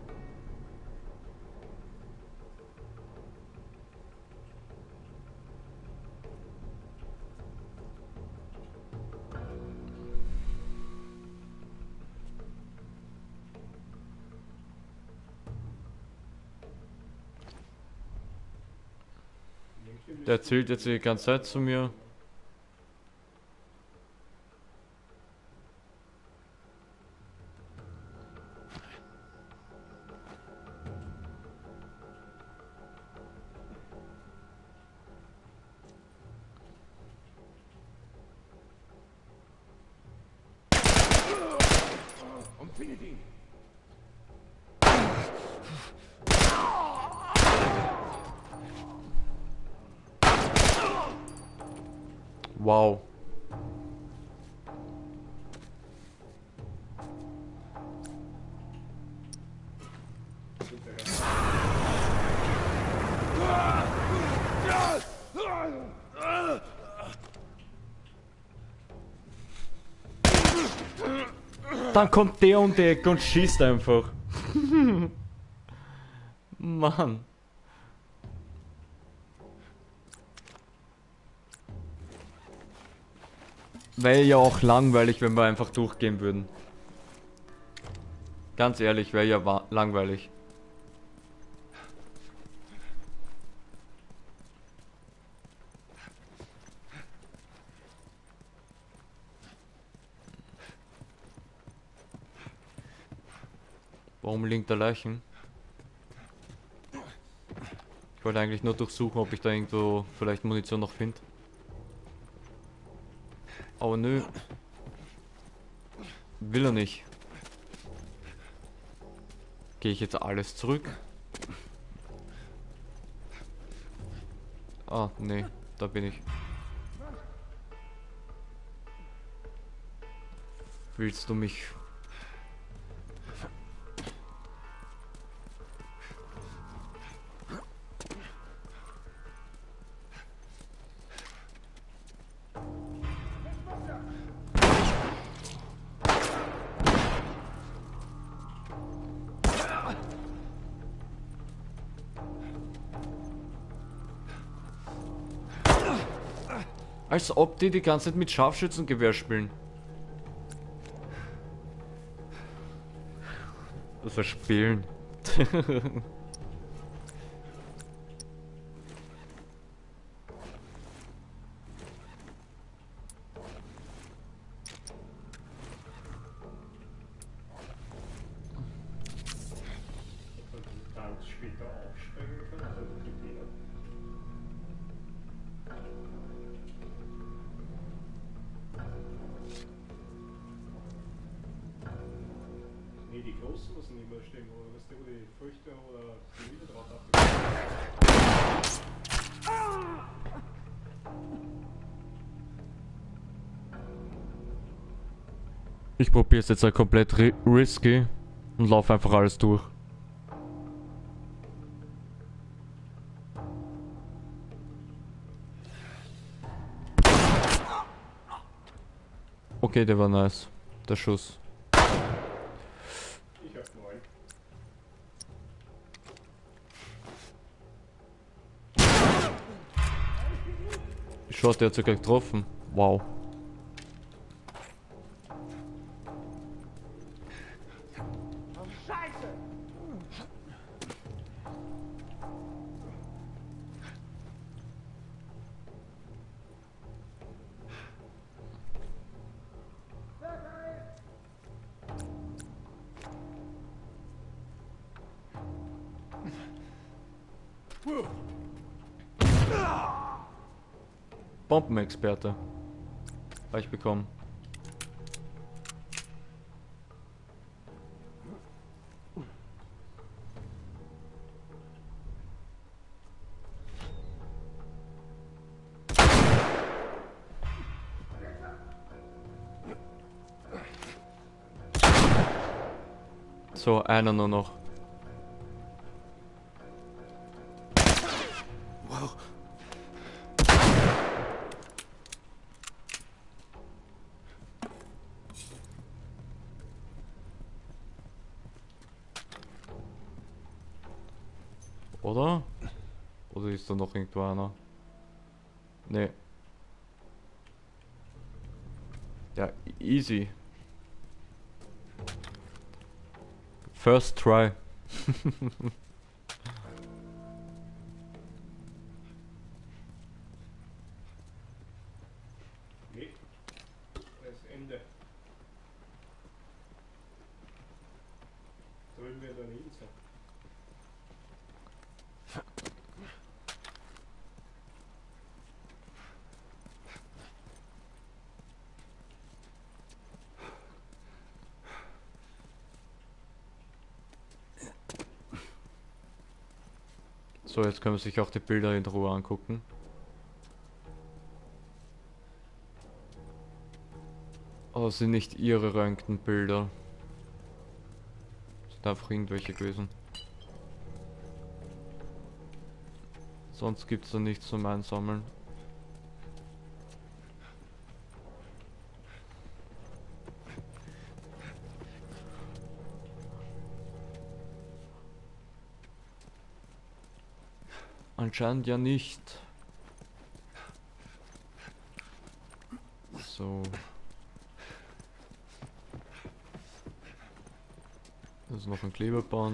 Der erzählt jetzt die ganze Zeit zu mir. Umfindet ihn! Wow. Dann kommt der um die Ecke und schießt einfach. Mann. Wäre ja auch langweilig, wenn wir einfach durchgehen würden. Ganz ehrlich, wäre ja wa- langweilig. Warum liegt da Leichen? Ich wollte eigentlich nur durchsuchen, ob ich da irgendwo vielleicht Munition noch finde. Aber nö. Will er nicht. Gehe ich jetzt alles zurück? Ah, nee, da bin ich. Willst du mich... Als ob die die ganze Zeit mit Scharfschützengewehr spielen. Das war Spielen. Und die Tanks später aufsprengen können, also die Container. Nee, die großen müssen immer stehen, wo, weißt du, wo die Früchte oder die Gemüse drauf abgeben. Ich probiere es jetzt halt komplett ri risky und laufe einfach alles durch. Okay, der war nice. Der Schuss. Ich hab neun. Schaut, der hat sogar getroffen. Wow. Bombenexperte. Habe ich bekommen. So, einer nur noch. Wow. Oder? Oder ist da noch irgendwo einer? Nee. Ja, easy. First try. Nee. Das Ende. Drüben wir daneben sein. So, jetzt können wir sich auch die Bilder in Ruhe angucken. Aber es sind nicht ihre Röntgenbilder. Sind einfach irgendwelche gewesen. Sonst gibt es da nichts zum Einsammeln. Anscheinend ja nicht. So. Das ist noch ein Klebeband.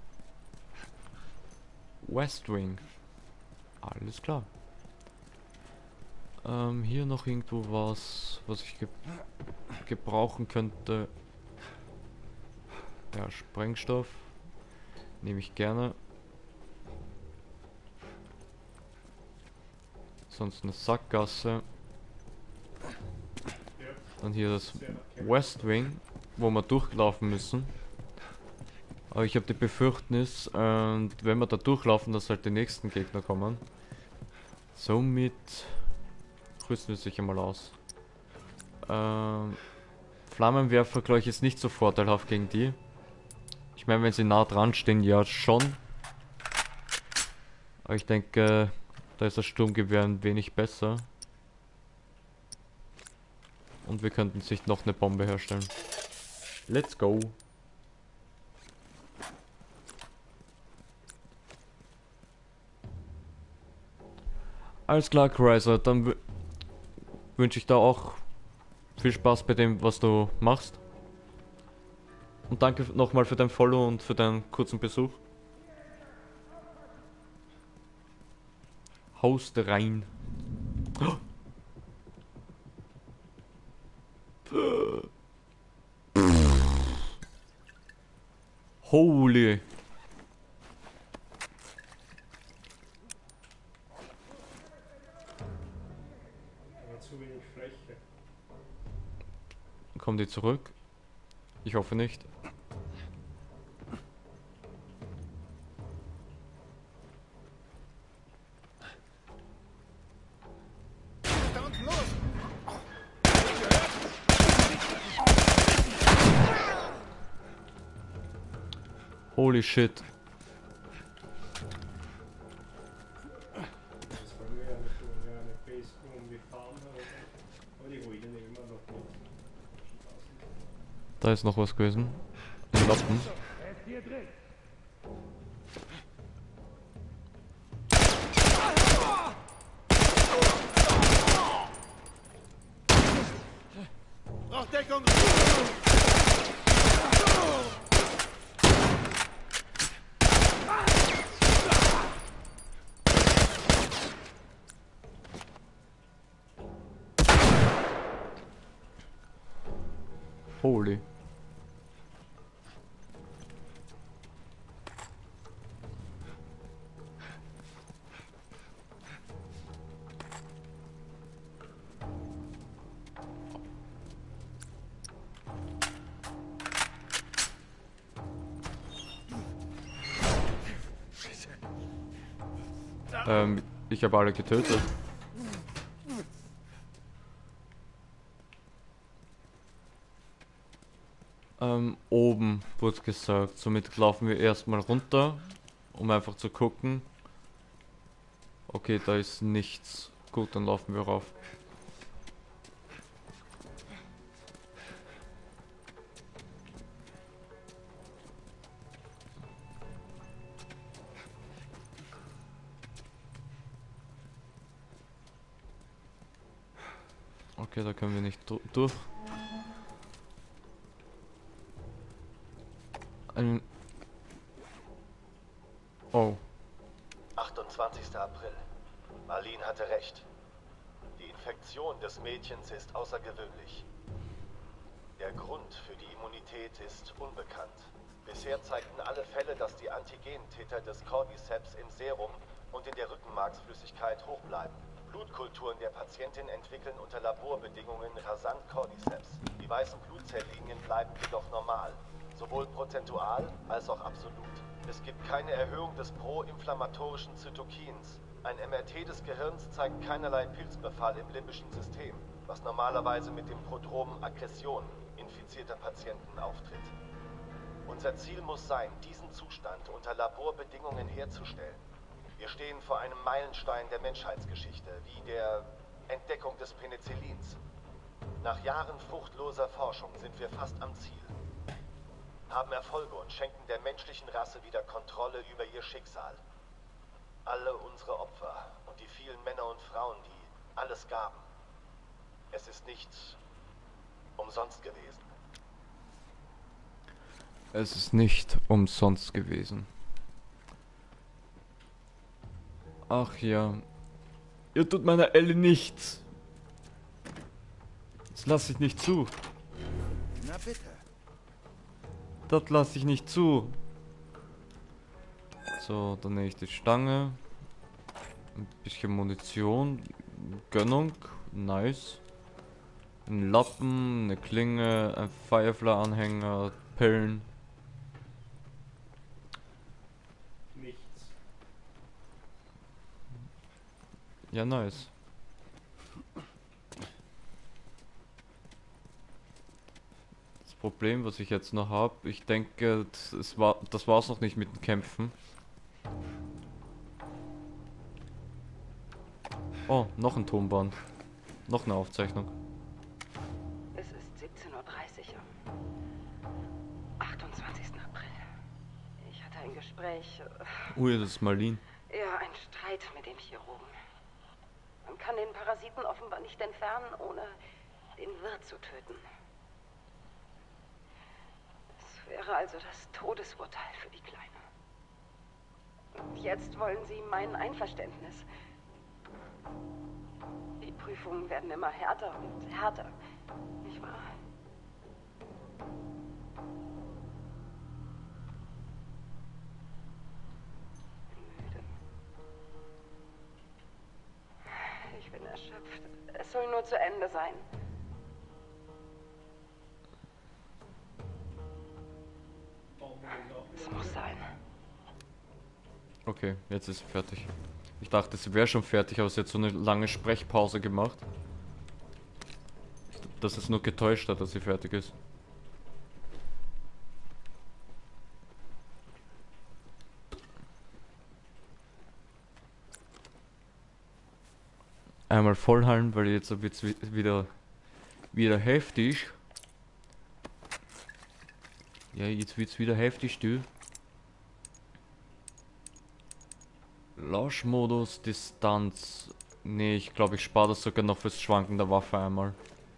West Wing. Alles klar. Ähm, hier noch irgendwo was, was ich ge gebrauchen könnte. Ja, Sprengstoff. Nehme ich gerne. Sonst eine Sackgasse. Dann hier das West Wing, wo wir durchlaufen müssen. Aber ich habe die Befürchtnis, äh, wenn wir da durchlaufen, dass halt die nächsten Gegner kommen. Somit rüsten wir sich einmal aus. Ähm, Flammenwerfer, glaube ich, ist nicht so vorteilhaft gegen die. Ich meine, wenn sie nah dran stehen, ja schon. Aber ich denke, da ist das Sturmgewehr ein wenig besser. Und wir könnten sich noch eine Bombe herstellen. Let's go. Alles klar, Chrysler, dann wünsche ich da auch viel Spaß bei dem, was du machst. Und danke nochmal für dein Follow und für deinen kurzen Besuch. Haust rein. Holy. Aber zu wenig Fläche. Kommen die zurück? Ich hoffe nicht. Da unten los! Holy shit. Das wollen wir ja nicht, wir wollen ja eine Base irgendwie fahren, aber die Ruine nehmen wir noch mit. Da ist noch was gewesen. Ein Lappen. Braucht Deckung! Holy. Ähm, ich habe alle getötet. Ähm, oben wurde gesagt. Somit laufen wir erstmal runter, um einfach zu gucken. Okay, da ist nichts. Gut, dann laufen wir rauf. Okay, da können wir nicht durch. Ein oh. achtundzwanzigster April. Marlene hatte recht. Die Infektion des Mädchens ist außergewöhnlich. Der Grund für die Immunität ist unbekannt. Bisher zeigten alle Fälle, dass die Antigentäter des Cordyceps im Serum und in der Rückenmarksflüssigkeit hoch bleiben. Blutkulturen der Patientin entwickeln unter Laborbedingungen rasant Cordyceps. Die weißen Blutzelllinien bleiben jedoch normal, sowohl prozentual als auch absolut. Es gibt keine Erhöhung des proinflammatorischen Zytokins. Ein M R T des Gehirns zeigt keinerlei Pilzbefall im limbischen System, was normalerweise mit dem Prodrom Aggression infizierter Patienten auftritt. Unser Ziel muss sein, diesen Zustand unter Laborbedingungen herzustellen. Wir stehen vor einem Meilenstein der Menschheitsgeschichte, wie der Entdeckung des Penicillins. Nach Jahren fruchtloser Forschung sind wir fast am Ziel. Haben Erfolge und schenken der menschlichen Rasse wieder Kontrolle über ihr Schicksal. Alle unsere Opfer und die vielen Männer und Frauen, die alles gaben. Es ist nicht umsonst gewesen. Es ist nicht umsonst gewesen. Ach ja. Ihr tut meiner Ellie nichts. Das lasse ich nicht zu. Na bitte. Das lasse ich nicht zu. So, dann nehme ich die Stange. Ein bisschen Munition. Gönnung. Nice. Ein Lappen, eine Klinge, ein Firefly-Anhänger, Pillen. Nichts. Ja, nice. Das Problem, was ich jetzt noch habe, ich denke, das war, das war's noch nicht mit den Kämpfen. Oh, noch ein Tonband. Noch eine Aufzeichnung. Es ist siebzehn Uhr dreißig am achtundzwanzigsten April. Ich hatte ein Gespräch. Ui, das ist Marlene. Ja, ein Streit mit dem Chirurgen. Man kann den Parasiten offenbar nicht entfernen, ohne den Wirt zu töten. Es wäre also das Todesurteil für die Kleine. Und jetzt wollen sie mein Einverständnis. Die Prüfungen werden immer härter und härter, nicht wahr? Müde. Ich bin erschöpft. Es soll nur zu Ende sein. Es muss sein. Okay, jetzt ist sie fertig. Ich dachte, sie wäre schon fertig, aber sie hat so eine lange Sprechpause gemacht. Dass es nur getäuscht hat, dass sie fertig ist. Einmal vollhalten, weil jetzt wird es wieder, wieder heftig. Ja, jetzt wird's wieder heftig still. Lauschmodus, Distanz. Nee, ich glaube, ich spare das sogar noch fürs Schwanken der Waffe einmal.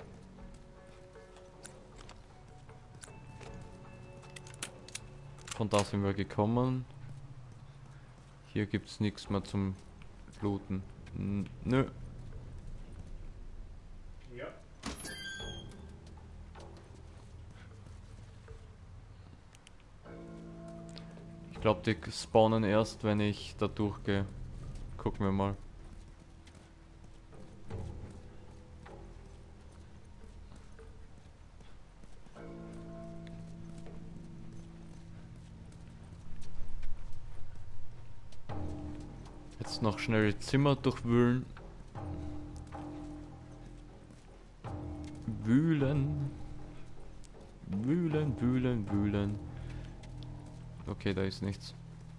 Von da sind wir gekommen. Hier gibt es nichts mehr zum Looten. N nö. Ja. Ich glaube, die spawnen erst, wenn ich da durchgehe. Gucken wir mal. Jetzt noch schnell die Zimmer durchwühlen. Wühlen. Wühlen, wühlen, wühlen. Okay, da ist nichts.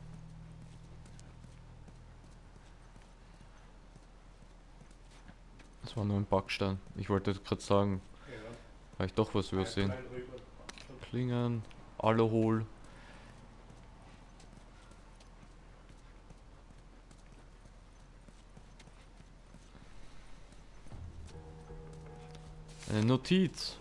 Das war nur ein Backstein. Ich wollte gerade sagen, Ja. habe ich doch was übersehen. Rein rüber. Klingen, Aluhol. Eine Notiz.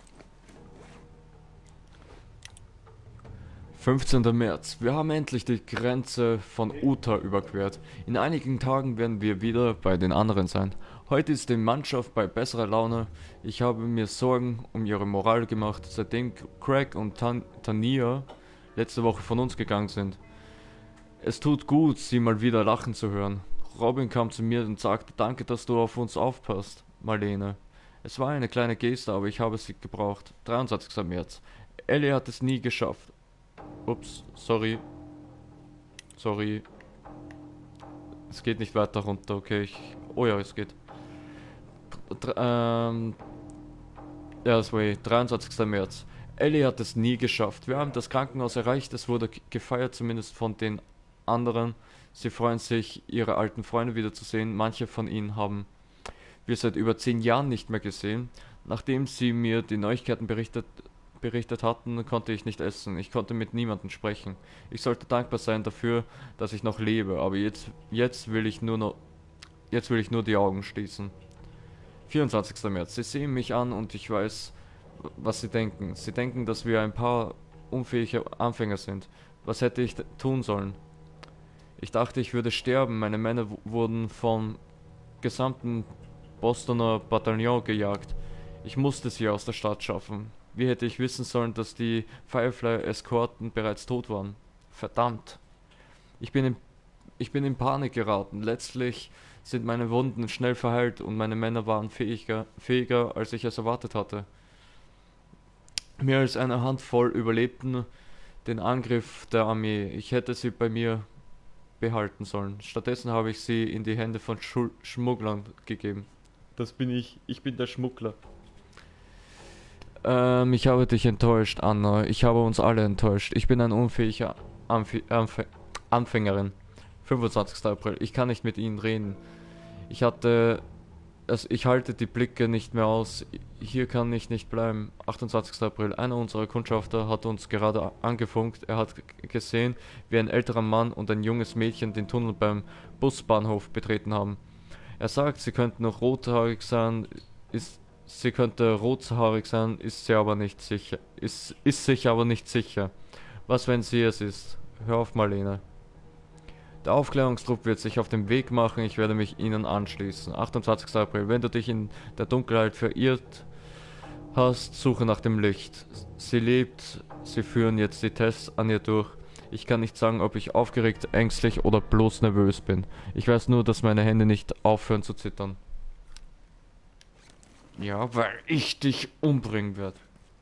fünfzehnter März. Wir haben endlich die Grenze von Utah überquert. In einigen Tagen werden wir wieder bei den anderen sein. Heute ist die Mannschaft bei besserer Laune. Ich habe mir Sorgen um ihre Moral gemacht, seitdem Craig und Tan Tania letzte Woche von uns gegangen sind. Es tut gut, sie mal wieder lachen zu hören. Robin kam zu mir und sagte, danke, dass du auf uns aufpasst, Marlene. Es war eine kleine Geste, aber ich habe sie gebraucht. dreiundzwanzigster März. Ellie hat es nie geschafft. Ups, sorry. Sorry. Es geht nicht weiter runter, okay. Ich, oh ja, es geht. Dr ähm, ja, das war eh, dreiundzwanzigster März. Ellie hat es nie geschafft. Wir haben das Krankenhaus erreicht. Es wurde gefeiert, zumindest von den anderen. Sie freuen sich, ihre alten Freunde wiederzusehen. Manche von ihnen haben wir seit über zehn Jahren nicht mehr gesehen. Nachdem sie mir die Neuigkeiten berichtet berichtet hatten, konnte ich nicht essen. Ich konnte mit niemandem sprechen. Ich sollte dankbar sein dafür, dass ich noch lebe, aber jetzt, jetzt will ich nur noch, jetzt will ich nur die Augen schließen. vierundzwanzigster März. Sie sehen mich an und ich weiß, was sie denken. Sie denken, dass wir ein paar unfähige Anfänger sind. Was hätte ich tun sollen? Ich dachte, ich würde sterben. Meine Männer wurden vom gesamten Bostoner Bataillon gejagt. Ich musste sie aus der Stadt schaffen. Wie hätte ich wissen sollen, dass die Firefly-Eskorten bereits tot waren? Verdammt. Ich bin, in, ich bin in Panik geraten. Letztlich sind meine Wunden schnell verheilt und meine Männer waren fähiger, fähiger als ich es erwartet hatte. Mehr als eine Handvoll überlebten den Angriff der Armee. Ich hätte sie bei mir behalten sollen. Stattdessen habe ich sie in die Hände von Schul Schmugglern gegeben. Das bin ich. Ich bin der Schmuggler. Ähm, ich habe dich enttäuscht, Anna. Ich habe uns alle enttäuscht. Ich bin ein unfähiger Anf Anf Anfängerin. fünfundzwanzigster April. Ich kann nicht mit ihnen reden. Ich hatte... Also ich halte die Blicke nicht mehr aus. Hier kann ich nicht bleiben. achtundzwanzigster April. Einer unserer Kundschafter hat uns gerade angefunkt. Er hat gesehen, wie ein älterer Mann und ein junges Mädchen den Tunnel beim Busbahnhof betreten haben. Er sagt, sie könnten noch rothaarig sein, ist, sie könnte rothaarig sein, ist sie aber nicht sicher, ist, ist sich aber nicht sicher. Was, wenn sie es ist? Hör auf, Marlene. Der Aufklärungstrupp wird sich auf den Weg machen, ich werde mich ihnen anschließen. achtundzwanzigster April. Wenn du dich in der Dunkelheit verirrt hast, suche nach dem Licht. Sie lebt, sie führen jetzt die Tests an ihr durch. Ich kann nicht sagen, ob ich aufgeregt, ängstlich oder bloß nervös bin. Ich weiß nur, dass meine Hände nicht aufhören zu zittern. Ja, weil ich dich umbringen werde.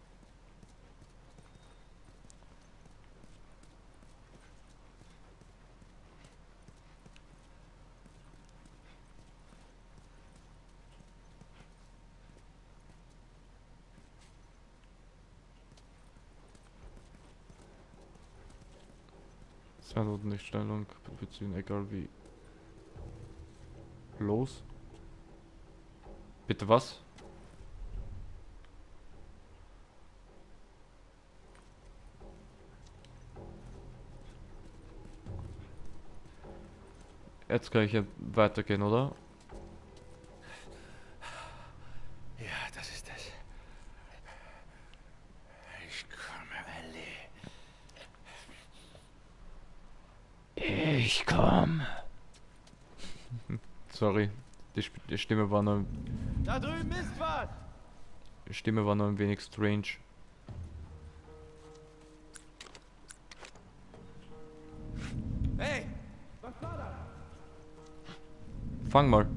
Zwei Minuten nicht Stellung beziehen, egal wie. Los? Bitte was? Jetzt kann ich ja weitergehen, oder? Ja, das ist es. Ich komme, Ellie. Ich komme. Sorry, die, Sp die Stimme war noch... Da drüben ist was! Die Stimme war noch ein wenig strange. Hey! Was war das? Fang mal.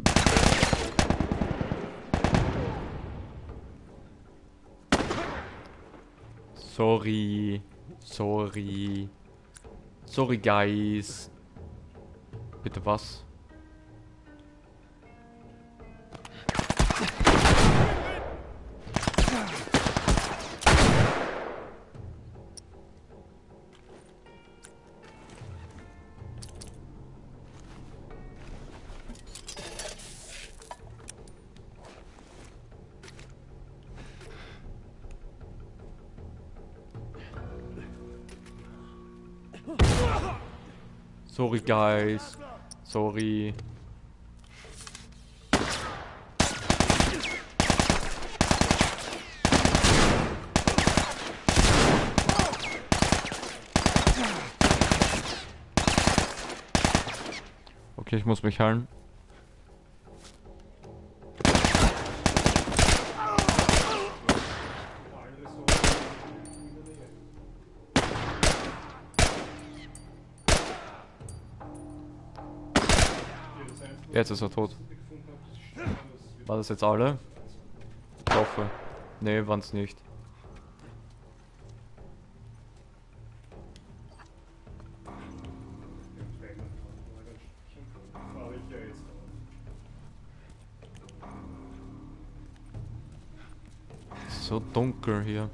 Sorry. Sorry. Sorry, guys. Bitte was? Sorry, guys. Sorry. Okay, ich muss mich heilen. Jetzt ist er tot. War das jetzt alle? Ich hoffe. Nee, waren's nicht. So dunkel hier.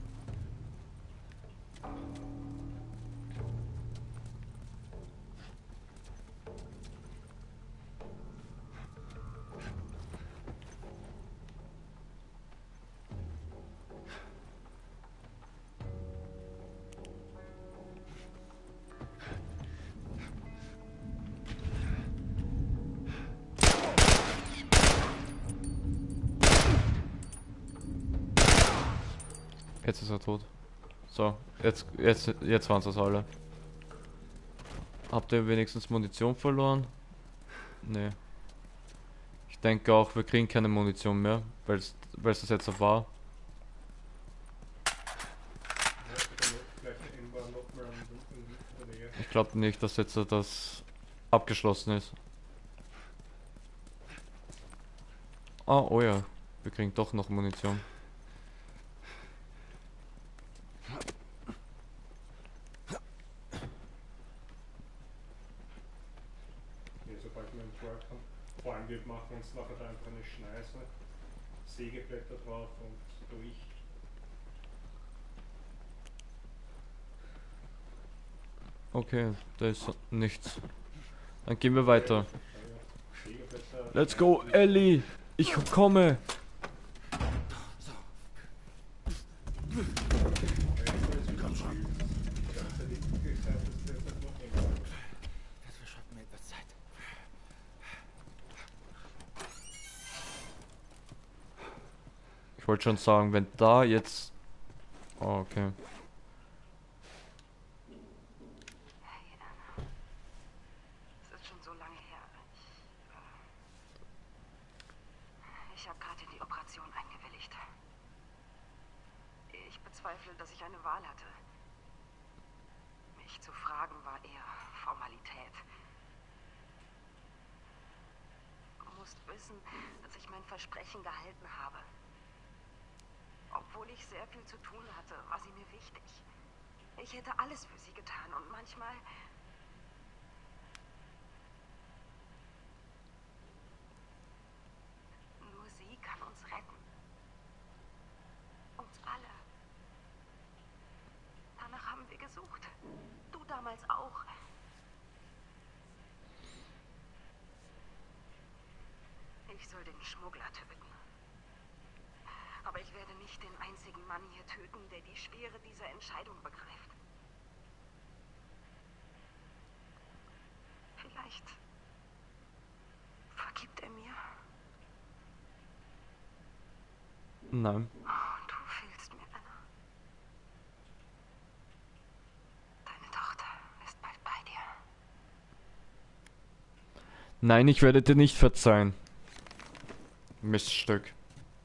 Jetzt ist er tot. So, jetzt, jetzt, jetzt waren es alle. Habt ihr wenigstens Munition verloren? Nee. Ich denke auch, wir kriegen keine Munition mehr, weil es das jetzt so war. Ich glaube nicht, dass jetzt das abgeschlossen ist. Ah, oh ja, wir kriegen doch noch Munition. Vor allem, wir machen uns nachher da einfach eine Schneise, Sägeblätter drauf und durch. Okay, da ist nichts. Dann gehen wir weiter. Let's go, Ellie! Ich komme! Ich wollte schon sagen, wenn da jetzt... Oh, okay. Hey, Anna. Es ist schon so lange her. Ich, ich habe gerade in die Operation eingewilligt. Ich bezweifle, dass ich eine Wahl hatte. Mich zu fragen war eher Formalität. Du musst wissen, dass ich mein Versprechen gehalten habe. Obwohl ich sehr viel zu tun hatte, war sie mir wichtig. Ich hätte alles für sie getan und manchmal... Nur sie kann uns retten. Uns alle. Danach haben wir gesucht. Du damals auch. Ich soll den Schmuggler töten. Aber ich werde nicht den einzigen Mann hier töten, der die Schwere dieser Entscheidung begreift. Vielleicht Nein. Oh, du fehlst mir, Anna. Deine Tochter ist bald bei dir. Nein, ich werde dir nicht verzeihen. Miststück.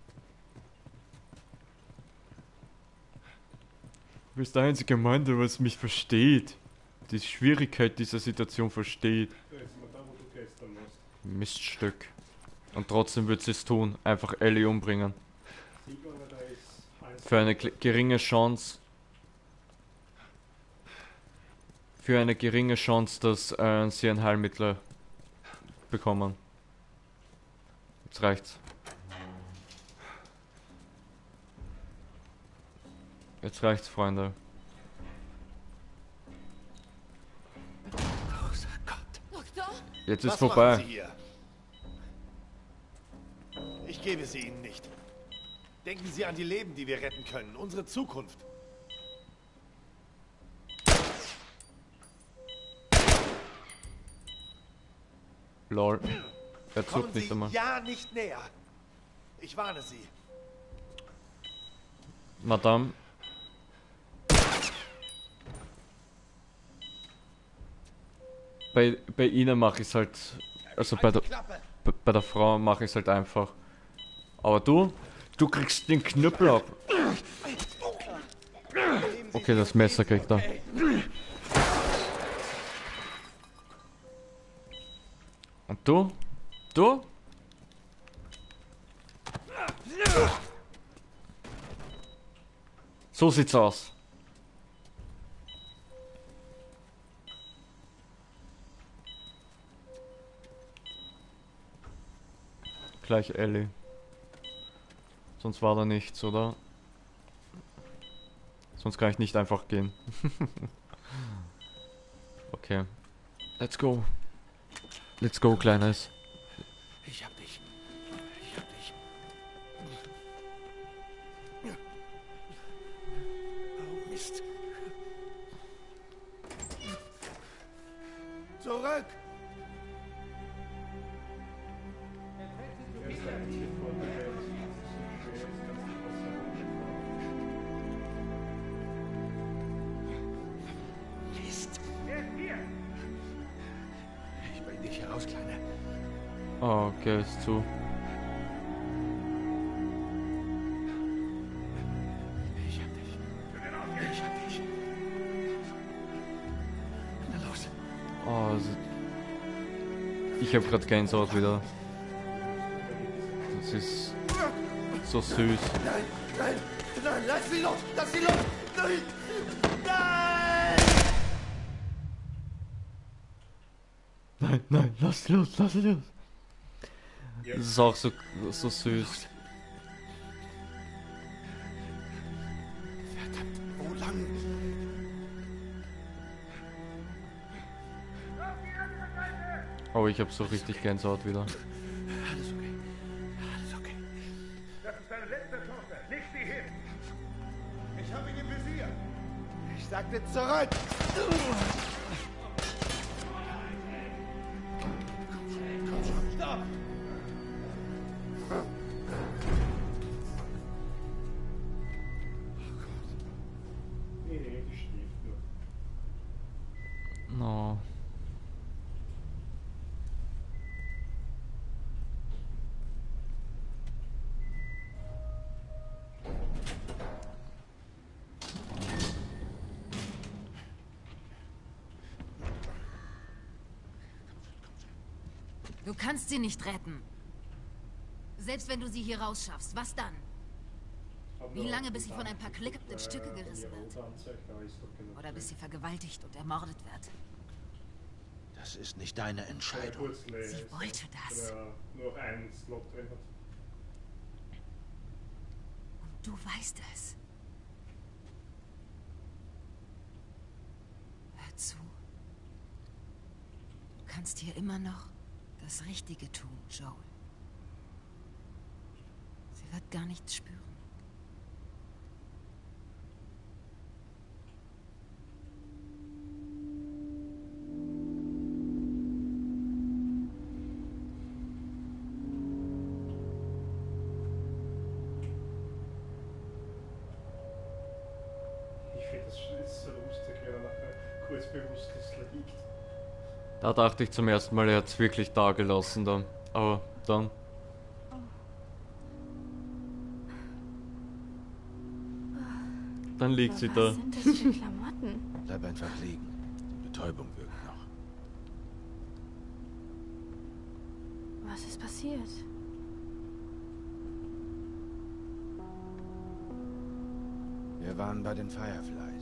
Du bist der einzige Mann, der was mich versteht. Die Schwierigkeit dieser Situation versteht. Da ist immer da, wo du gestern warst. Miststück. Und trotzdem wird sie es tun. Einfach Ellie umbringen. Sieger oder da ist eins. Für eine kle- geringe Chance. Für eine geringe Chance, dass äh, sie ein Heilmittel bekommen. Jetzt reicht's. Jetzt reicht's, Freunde. Großer Gott. Doktor? Jetzt ist Was vorbei. machen Sie hier? Ich gebe sie Ihnen nicht. Denken Sie an die Leben, die wir retten können. Unsere Zukunft. Lol. Er Kommen zuckt nicht Sie einmal. ja nicht näher. Ich warne Sie. Madame. Bei, bei ihnen mache ich es halt. Also bei der, Klappe. bei, bei der Frau mache ich es halt einfach. Aber du? Du kriegst den Knüppel ab. Okay, das Messer kriegt er. Und du? Du? So sieht's aus. Gleich Ellie. Sonst war da nichts, oder? Sonst kann ich nicht einfach gehen. Okay. Let's go. Let's go, Kleines. Ich hab dich. Ich hab dich. Oh, Mist. Zurück! Er ist der einzige Vorteil, der ist so schwer ist, kannst du was sagen. Mist. Ich bring dich heraus, Kleiner. Oh, okay, ist zu. Ich hab dich. Ich hab dich. Na los. Oh, also ich hab grad Gänsehaut wieder. Das ist so süß. Nein, nein, nein, lass sie los! Lass sie los! Nein! Nein! Nein, nein, lass los, lass los. Das ist auch so, so süß. Verdammt, wo lang? Oh, ich hab so richtig Gänsehaut wieder. Alles okay. Alles okay. Das ist deine letzte Chance. Leg sie hin. Ich habe ihn im Visier. Ich sagte zurück! Komm schon, stopp! Nee, nee, die schläft nur. No. Du kannst sie nicht retten. Selbst wenn du sie hier rausschaffst, was dann? Hab Wie nur lange, auf bis den sie von ein paar Tag Klippen in geguckt, Stücke weil er gerissen bei mir wird? rot anzeigt, da ist doch genug Oder bis sie drin. vergewaltigt und ermordet wird? Das ist nicht deine Weil er Entscheidung. kurz leer Sie ist, wollte das. weil er nur noch einen Slot drin hat. Und du weißt es. Hör zu. Du kannst hier immer noch das Richtige tun, Joel. Sie wird gar nichts spüren. Da dachte ich zum ersten Mal, er hat es wirklich da gelassen dann. Aber dann. Dann liegt Aber sie was da. sind das für Klamotten? Bleib einfach liegen. Die Betäubung wirkt noch. Was ist passiert? Wir waren bei den Fireflies.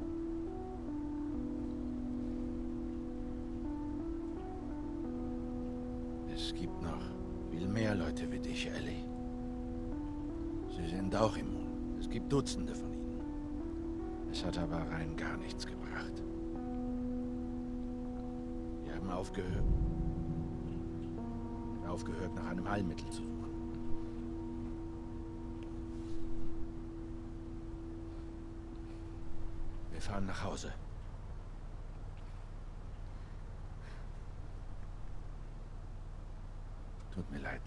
Es gibt noch viel mehr Leute wie dich, Ellie. Sie sind auch immun. Es gibt Dutzende von ihnen. Es hat aber rein gar nichts gebracht. Wir haben aufgehört, aufgehört nach einem Heilmittel zu suchen. Wir fahren nach Hause. Tut mir leid.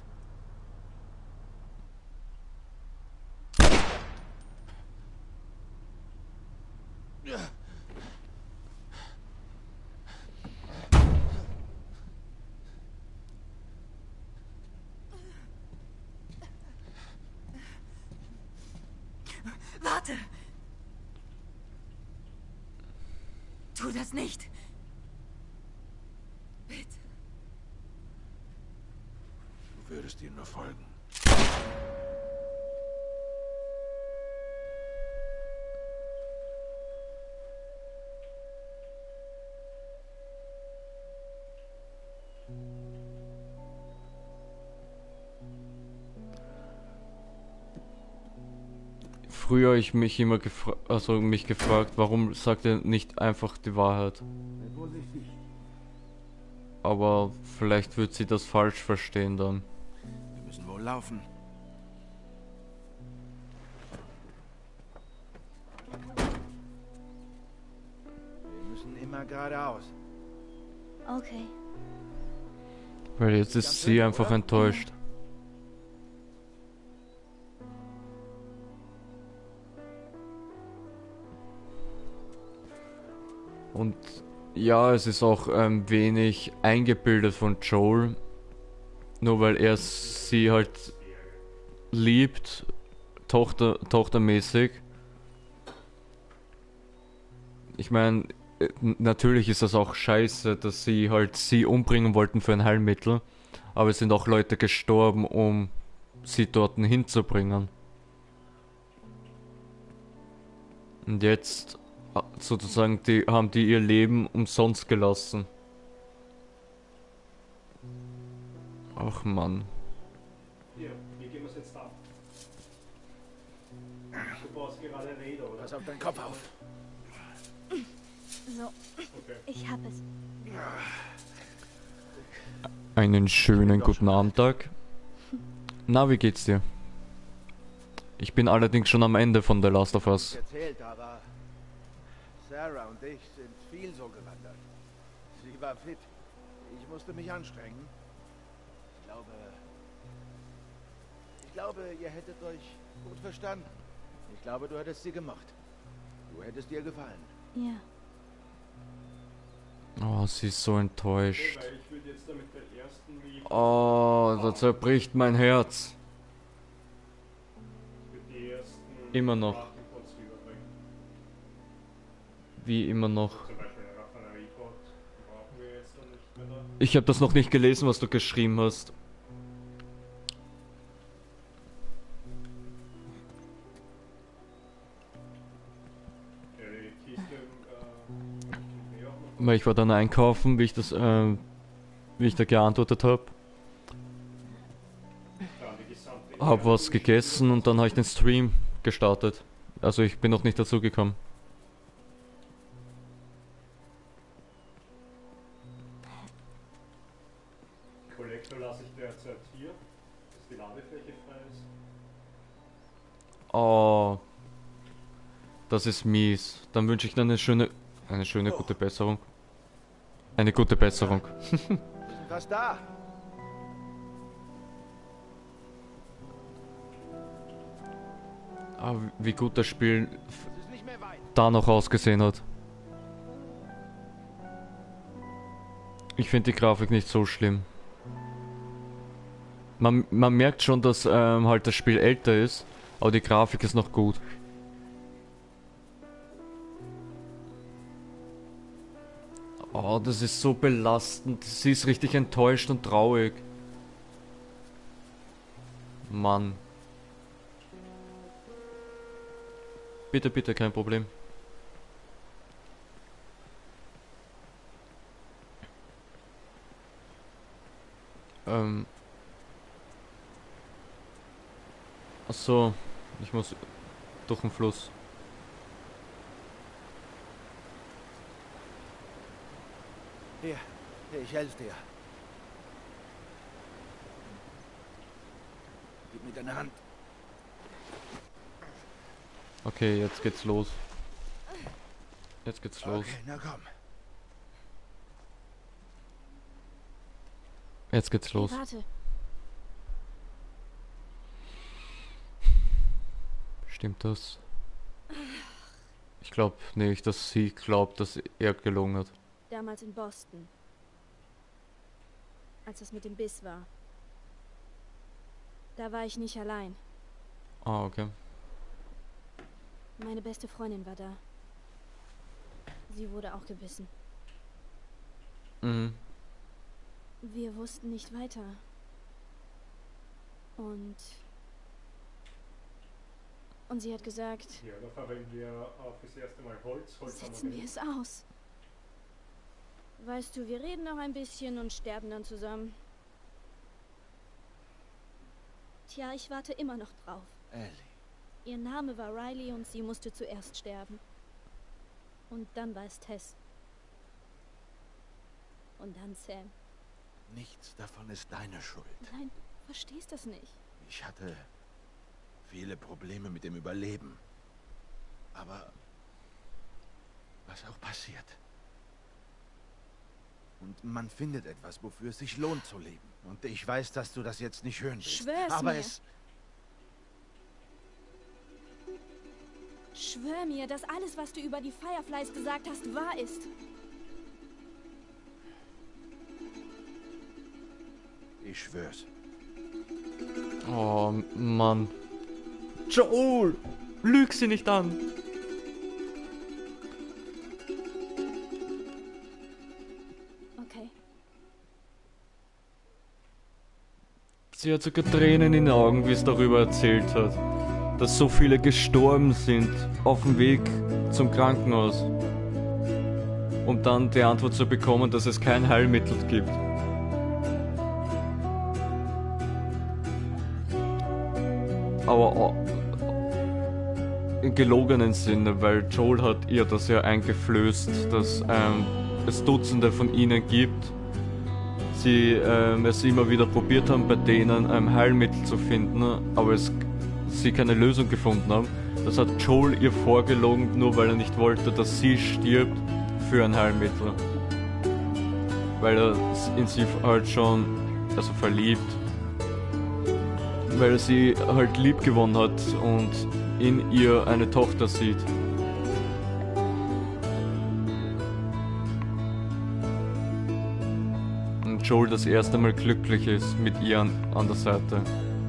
Warte! Tu das nicht! Bitte. Du würdest ihm nur folgen. Früher ich mich immer gefra also mich gefragt, warum sagt er nicht einfach die Wahrheit? Aber vielleicht wird sie das falsch verstehen dann. Wir müssen wohl laufen. Wir müssen immer geradeaus. Okay. Weil jetzt ist sie einfach enttäuscht. Und ja, es ist auch ein wenig eingebildet von Joel. Nur weil er sie halt liebt, Tochter, tochtermäßig. Ich meine, natürlich ist das auch scheiße, dass sie halt sie umbringen wollten für ein Heilmittel. Aber es sind auch Leute gestorben, um sie dort hinzubringen. Und jetzt sozusagen, die haben die ihr Leben umsonst gelassen. Ach Mann. Ja, wie gehen wir es jetzt ab? Du baust gerade Räder, oder? Pass auf deinen Kopf auf. So, Okay. ich hab es. Einen schönen guten Abendtag. Na, wie geht's dir? Ich bin allerdings schon am Ende von The Last of Us. Erzählt, aber Sarah und ich sind viel so gewandert. Sie war fit. Ich musste mich anstrengen. Ich glaube... Ich glaube, ihr hättet euch gut verstanden. Ich glaube, du hättest sie gemocht. Du hättest ihr gefallen. Ja. Oh, sie ist so enttäuscht. Weil ich würde jetzt da mit der ersten Liebe Oh, da zerbricht mein Herz. für die ersten Immer noch. Nachrichtens überbringen. Wie immer noch. Zum Beispiel eine Raffinerieport brauchen wir jetzt dann nicht mehr da. Ich habe das noch nicht gelesen, was du geschrieben hast. Ja, die Kiste, äh, wie auch noch. Weil ich war dann einkaufen, wie ich das, äh, wie ich da geantwortet habe. Dann die gesamte Hab was gegessen und dann habe ich den Stream gestartet. Also ich bin noch nicht dazu gekommen. Kollektor lasse ich derzeit hier, dass die Ladefläche frei ist. Oh. Das ist mies. Dann wünsche ich dir eine schöne, eine schöne gute Besserung. Eine gute Besserung. Wir sind fast da. Ah, wie gut das Spiel Es ist nicht mehr weit. da noch ausgesehen hat. Ich finde die Grafik nicht so schlimm. Man, man merkt schon, dass ähm, halt das Spiel älter ist, aber die Grafik ist noch gut. Oh, das ist so belastend. Sie ist richtig enttäuscht und traurig. Mann. Bitte, bitte, kein Problem. Ähm. Ach so, ich muss durch den Fluss. Hier, hier, ich helfe dir. Gib mir deine Hand. Okay, jetzt geht's los. Jetzt geht's los. Okay, na komm. Jetzt geht's los. Hey, warte. Stimmt das? Ich glaube nicht, dass sie glaubt, dass er gelogen hat. Damals in Boston. Als das mit dem Biss war. Da war ich nicht allein. Ah, okay. Meine beste Freundin war da. Sie wurde auch gebissen. Mhm. Wir wussten nicht weiter. Und... Und sie hat gesagt... Ja, da verwenden wir auch das erste Mal Holz. Holz haben Setzen wir wir es aus. Weißt du, wir reden noch ein bisschen und sterben dann zusammen. Tja, ich warte immer noch drauf. Ellie. Ihr Name war Riley und sie musste zuerst sterben. Und dann war es Tess. Und dann Sam. Nichts davon ist deine Schuld. Nein, du verstehst das nicht. Ich hatte viele Probleme mit dem Überleben. Aber was auch passiert. Und man findet etwas, wofür es sich lohnt zu leben. Und ich weiß, dass du das jetzt nicht hören willst. Schwör's aber mir. es... Schwör mir, dass alles, was du über die Fireflies gesagt hast, wahr ist. Ich schwör's. Oh, Mann. Joel! Lüg sie nicht an! Okay. Sie hat sogar Tränen in den Augen, wie es darüber erzählt hat. Dass so viele gestorben sind auf dem Weg zum Krankenhaus. Um dann die Antwort zu bekommen, dass es kein Heilmittel gibt. Aber auch im gelogenen Sinne, weil Joel hat ihr das ja eingeflößt, dass ähm, es Dutzende von ihnen gibt. Sie ähm, es immer wieder probiert haben, bei denen ein Heilmittel zu finden, aber es sie keine Lösung gefunden haben. Das hat Joel ihr vorgelogen, nur weil er nicht wollte, dass sie stirbt für ein Heilmittel. Weil er in sie halt schon, also verliebt, weil er sie halt lieb gewonnen hat und in ihr eine Tochter sieht. Und Joel das erste Mal glücklich ist mit ihr an, an der Seite.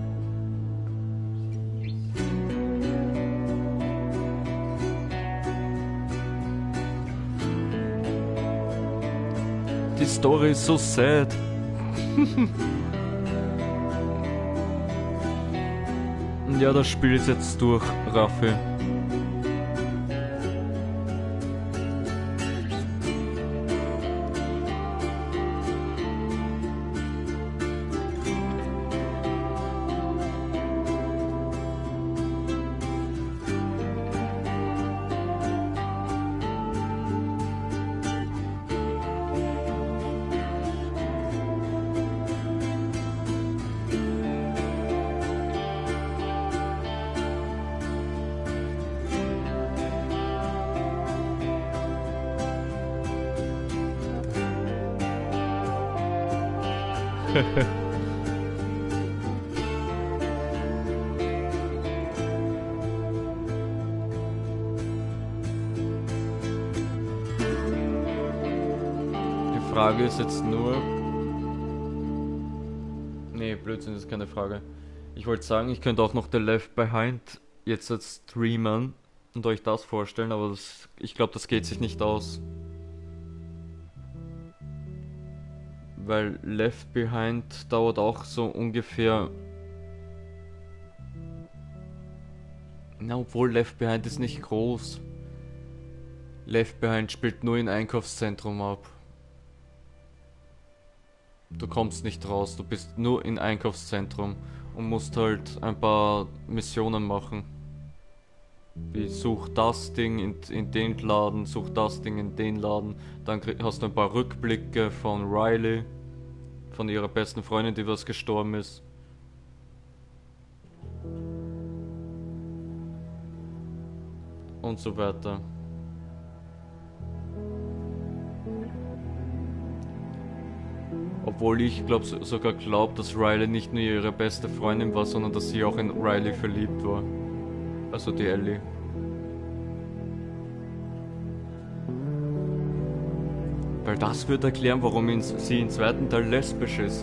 Die Story ist so sad. Ja, das Spiel ist jetzt durch, Raffi. Die Frage ist jetzt nur... Nee, Blödsinn, das ist keine Frage. Ich wollte sagen, ich könnte auch noch The Left Behind jetzt als streamen und euch das vorstellen, aber das, ich glaube, das geht sich nicht aus. Weil Left Behind dauert auch so ungefähr... Na, obwohl Left Behind ist nicht groß. Left Behind spielt nur in Einkaufszentrum ab. Du kommst nicht raus, du bist nur in Einkaufszentrum und musst halt ein paar Missionen machen. Wie such das Ding in, in den Laden, such das Ding in den Laden. Dann krieg, hast du ein paar Rückblicke von Riley, von ihrer besten Freundin, die was gestorben ist. Und so weiter. Obwohl ich glaub, sogar glaube, dass Riley nicht nur ihre beste Freundin war, sondern dass sie auch in Riley verliebt war. Also die Ellie. Weil das würde erklären, warum in, sie im zweiten Teil lesbisch ist.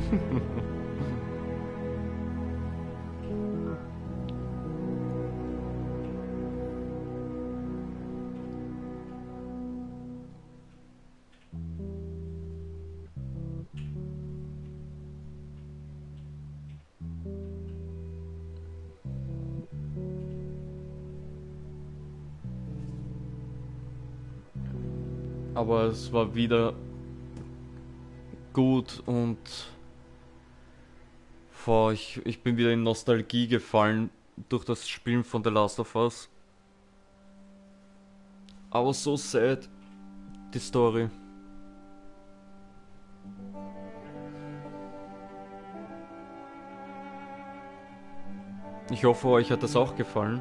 Aber es war wieder gut und boah, ich, ich bin wieder in Nostalgie gefallen durch das Spielen von The Last of Us. Aber so sad, die Story. Ich hoffe, euch hat das auch gefallen.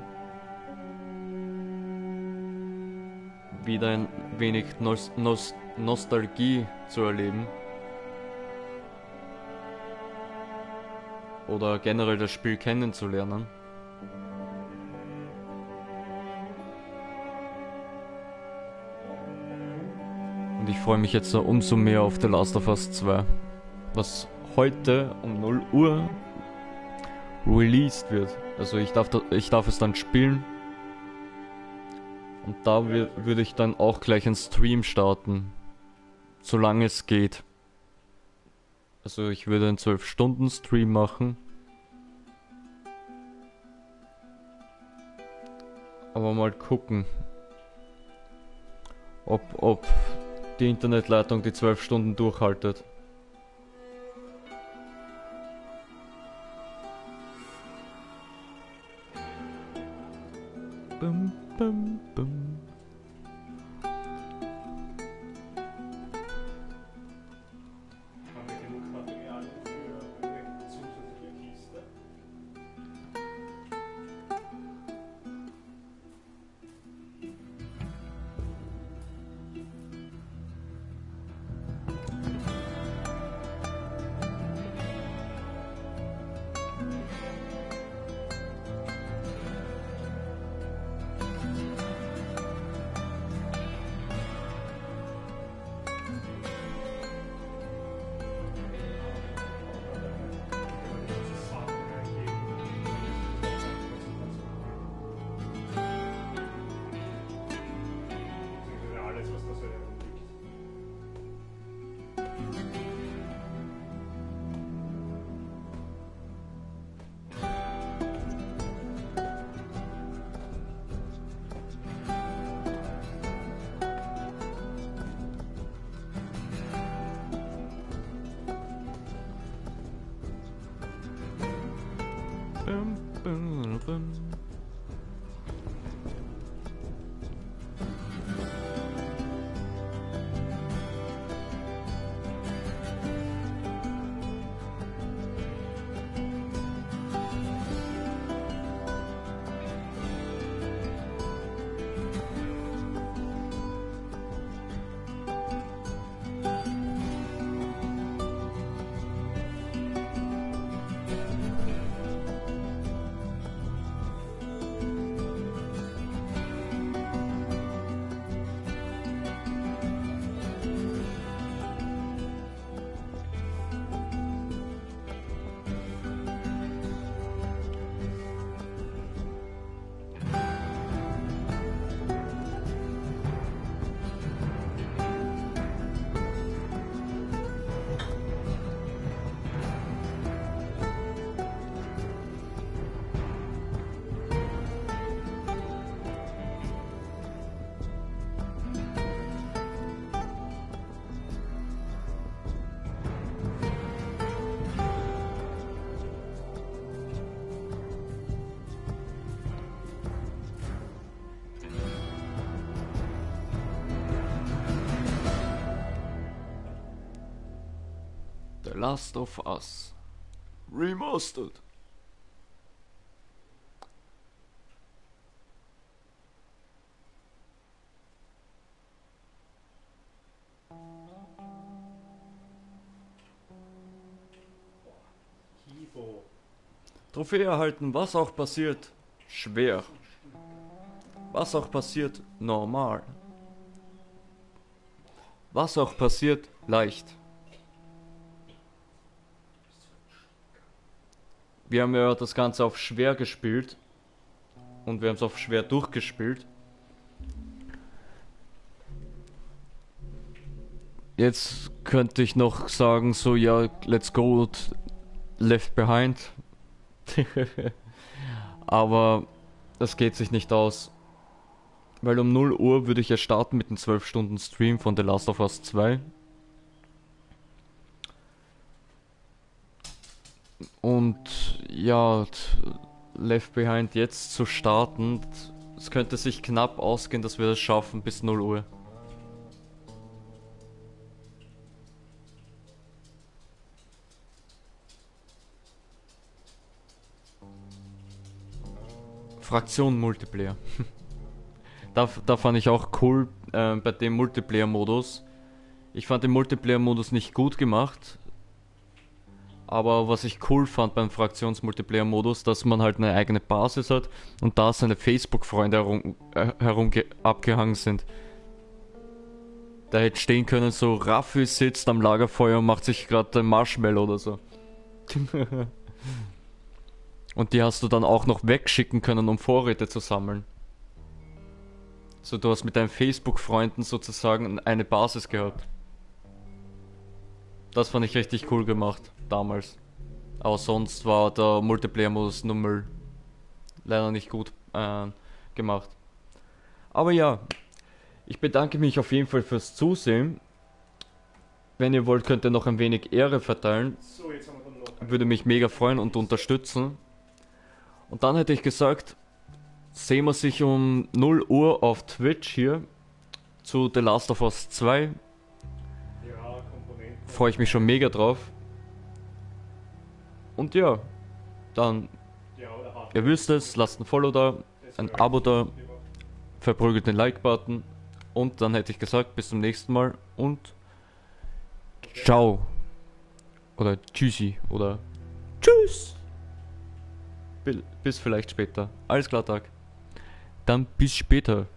Wieder ein wenig Nos Nos Nostalgie zu erleben. Oder generell das Spiel kennenzulernen. Und ich freue mich jetzt umso mehr auf The Last of Us zwei, was heute um null Uhr released wird. Also ich darf, da, ich darf es dann spielen. Und da würde ich dann auch gleich einen Stream starten, solange es geht. Also ich würde einen zwölf Stunden Stream machen. Aber mal gucken, ob, ob die Internetleitung die zwölf Stunden durchhaltet. Bum, bum, bum. Haben wir genug Material für eine zusätzliche Kiste? Alles, was da so herumliegt. Bum, bum, bum. The Last of Us Remastered. Kivo. Trophäe erhalten, was auch passiert, schwer. Was auch passiert, normal. Was auch passiert, leicht. Wir haben ja das Ganze auf schwer gespielt. Und wir haben es auf schwer durchgespielt. Jetzt könnte ich noch sagen, so ja, let's go Left Behind. Aber das geht sich nicht aus. Weil um null Uhr würde ich ja starten mit einem zwölf Stunden Stream von The Last of Us zwei. Und ja, Left Behind jetzt zu starten, es könnte sich knapp ausgehen, dass wir das schaffen bis null Uhr. Fraktion Multiplayer. da, da fand ich auch cool äh, bei dem Multiplayer-Modus. Ich fand den Multiplayer-Modus nicht gut gemacht. Aber was ich cool fand beim Fraktions-Multiplayer-Modus, dass man halt eine eigene Basis hat und da seine Facebook-Freunde herum, äh, herum abgehangen sind. Da hätte stehen können, so Raffi sitzt am Lagerfeuer und macht sich gerade ein Marshmallow oder so. Und die hast du dann auch noch wegschicken können, um Vorräte zu sammeln. So, du hast mit deinen Facebook-Freunden sozusagen eine Basis gehabt. Das fand ich richtig cool gemacht, damals. Aber sonst war der Multiplayer-Modus Nummer leider nicht gut äh, gemacht. Aber ja, ich bedanke mich auf jeden Fall fürs Zusehen. Wenn ihr wollt, könnt ihr noch ein wenig Ehre verteilen. So, jetzt haben wir dann noch. Würde mich mega freuen und unterstützen. Und dann hätte ich gesagt, sehen wir sich um null Uhr auf Twitch hier zu The Last of Us zwei. Ja, Komponenten. Freue ich mich schon mega drauf. Und ja, dann, Ja, oder hart. ihr wisst es, lasst ein Follow da, ein Abo da, verprügelt den Like-Button. Und dann hätte ich gesagt, bis zum nächsten Mal und ciao. Oder tschüssi oder tschüss. Bis vielleicht später. Alles klar, Tag. Dann bis später.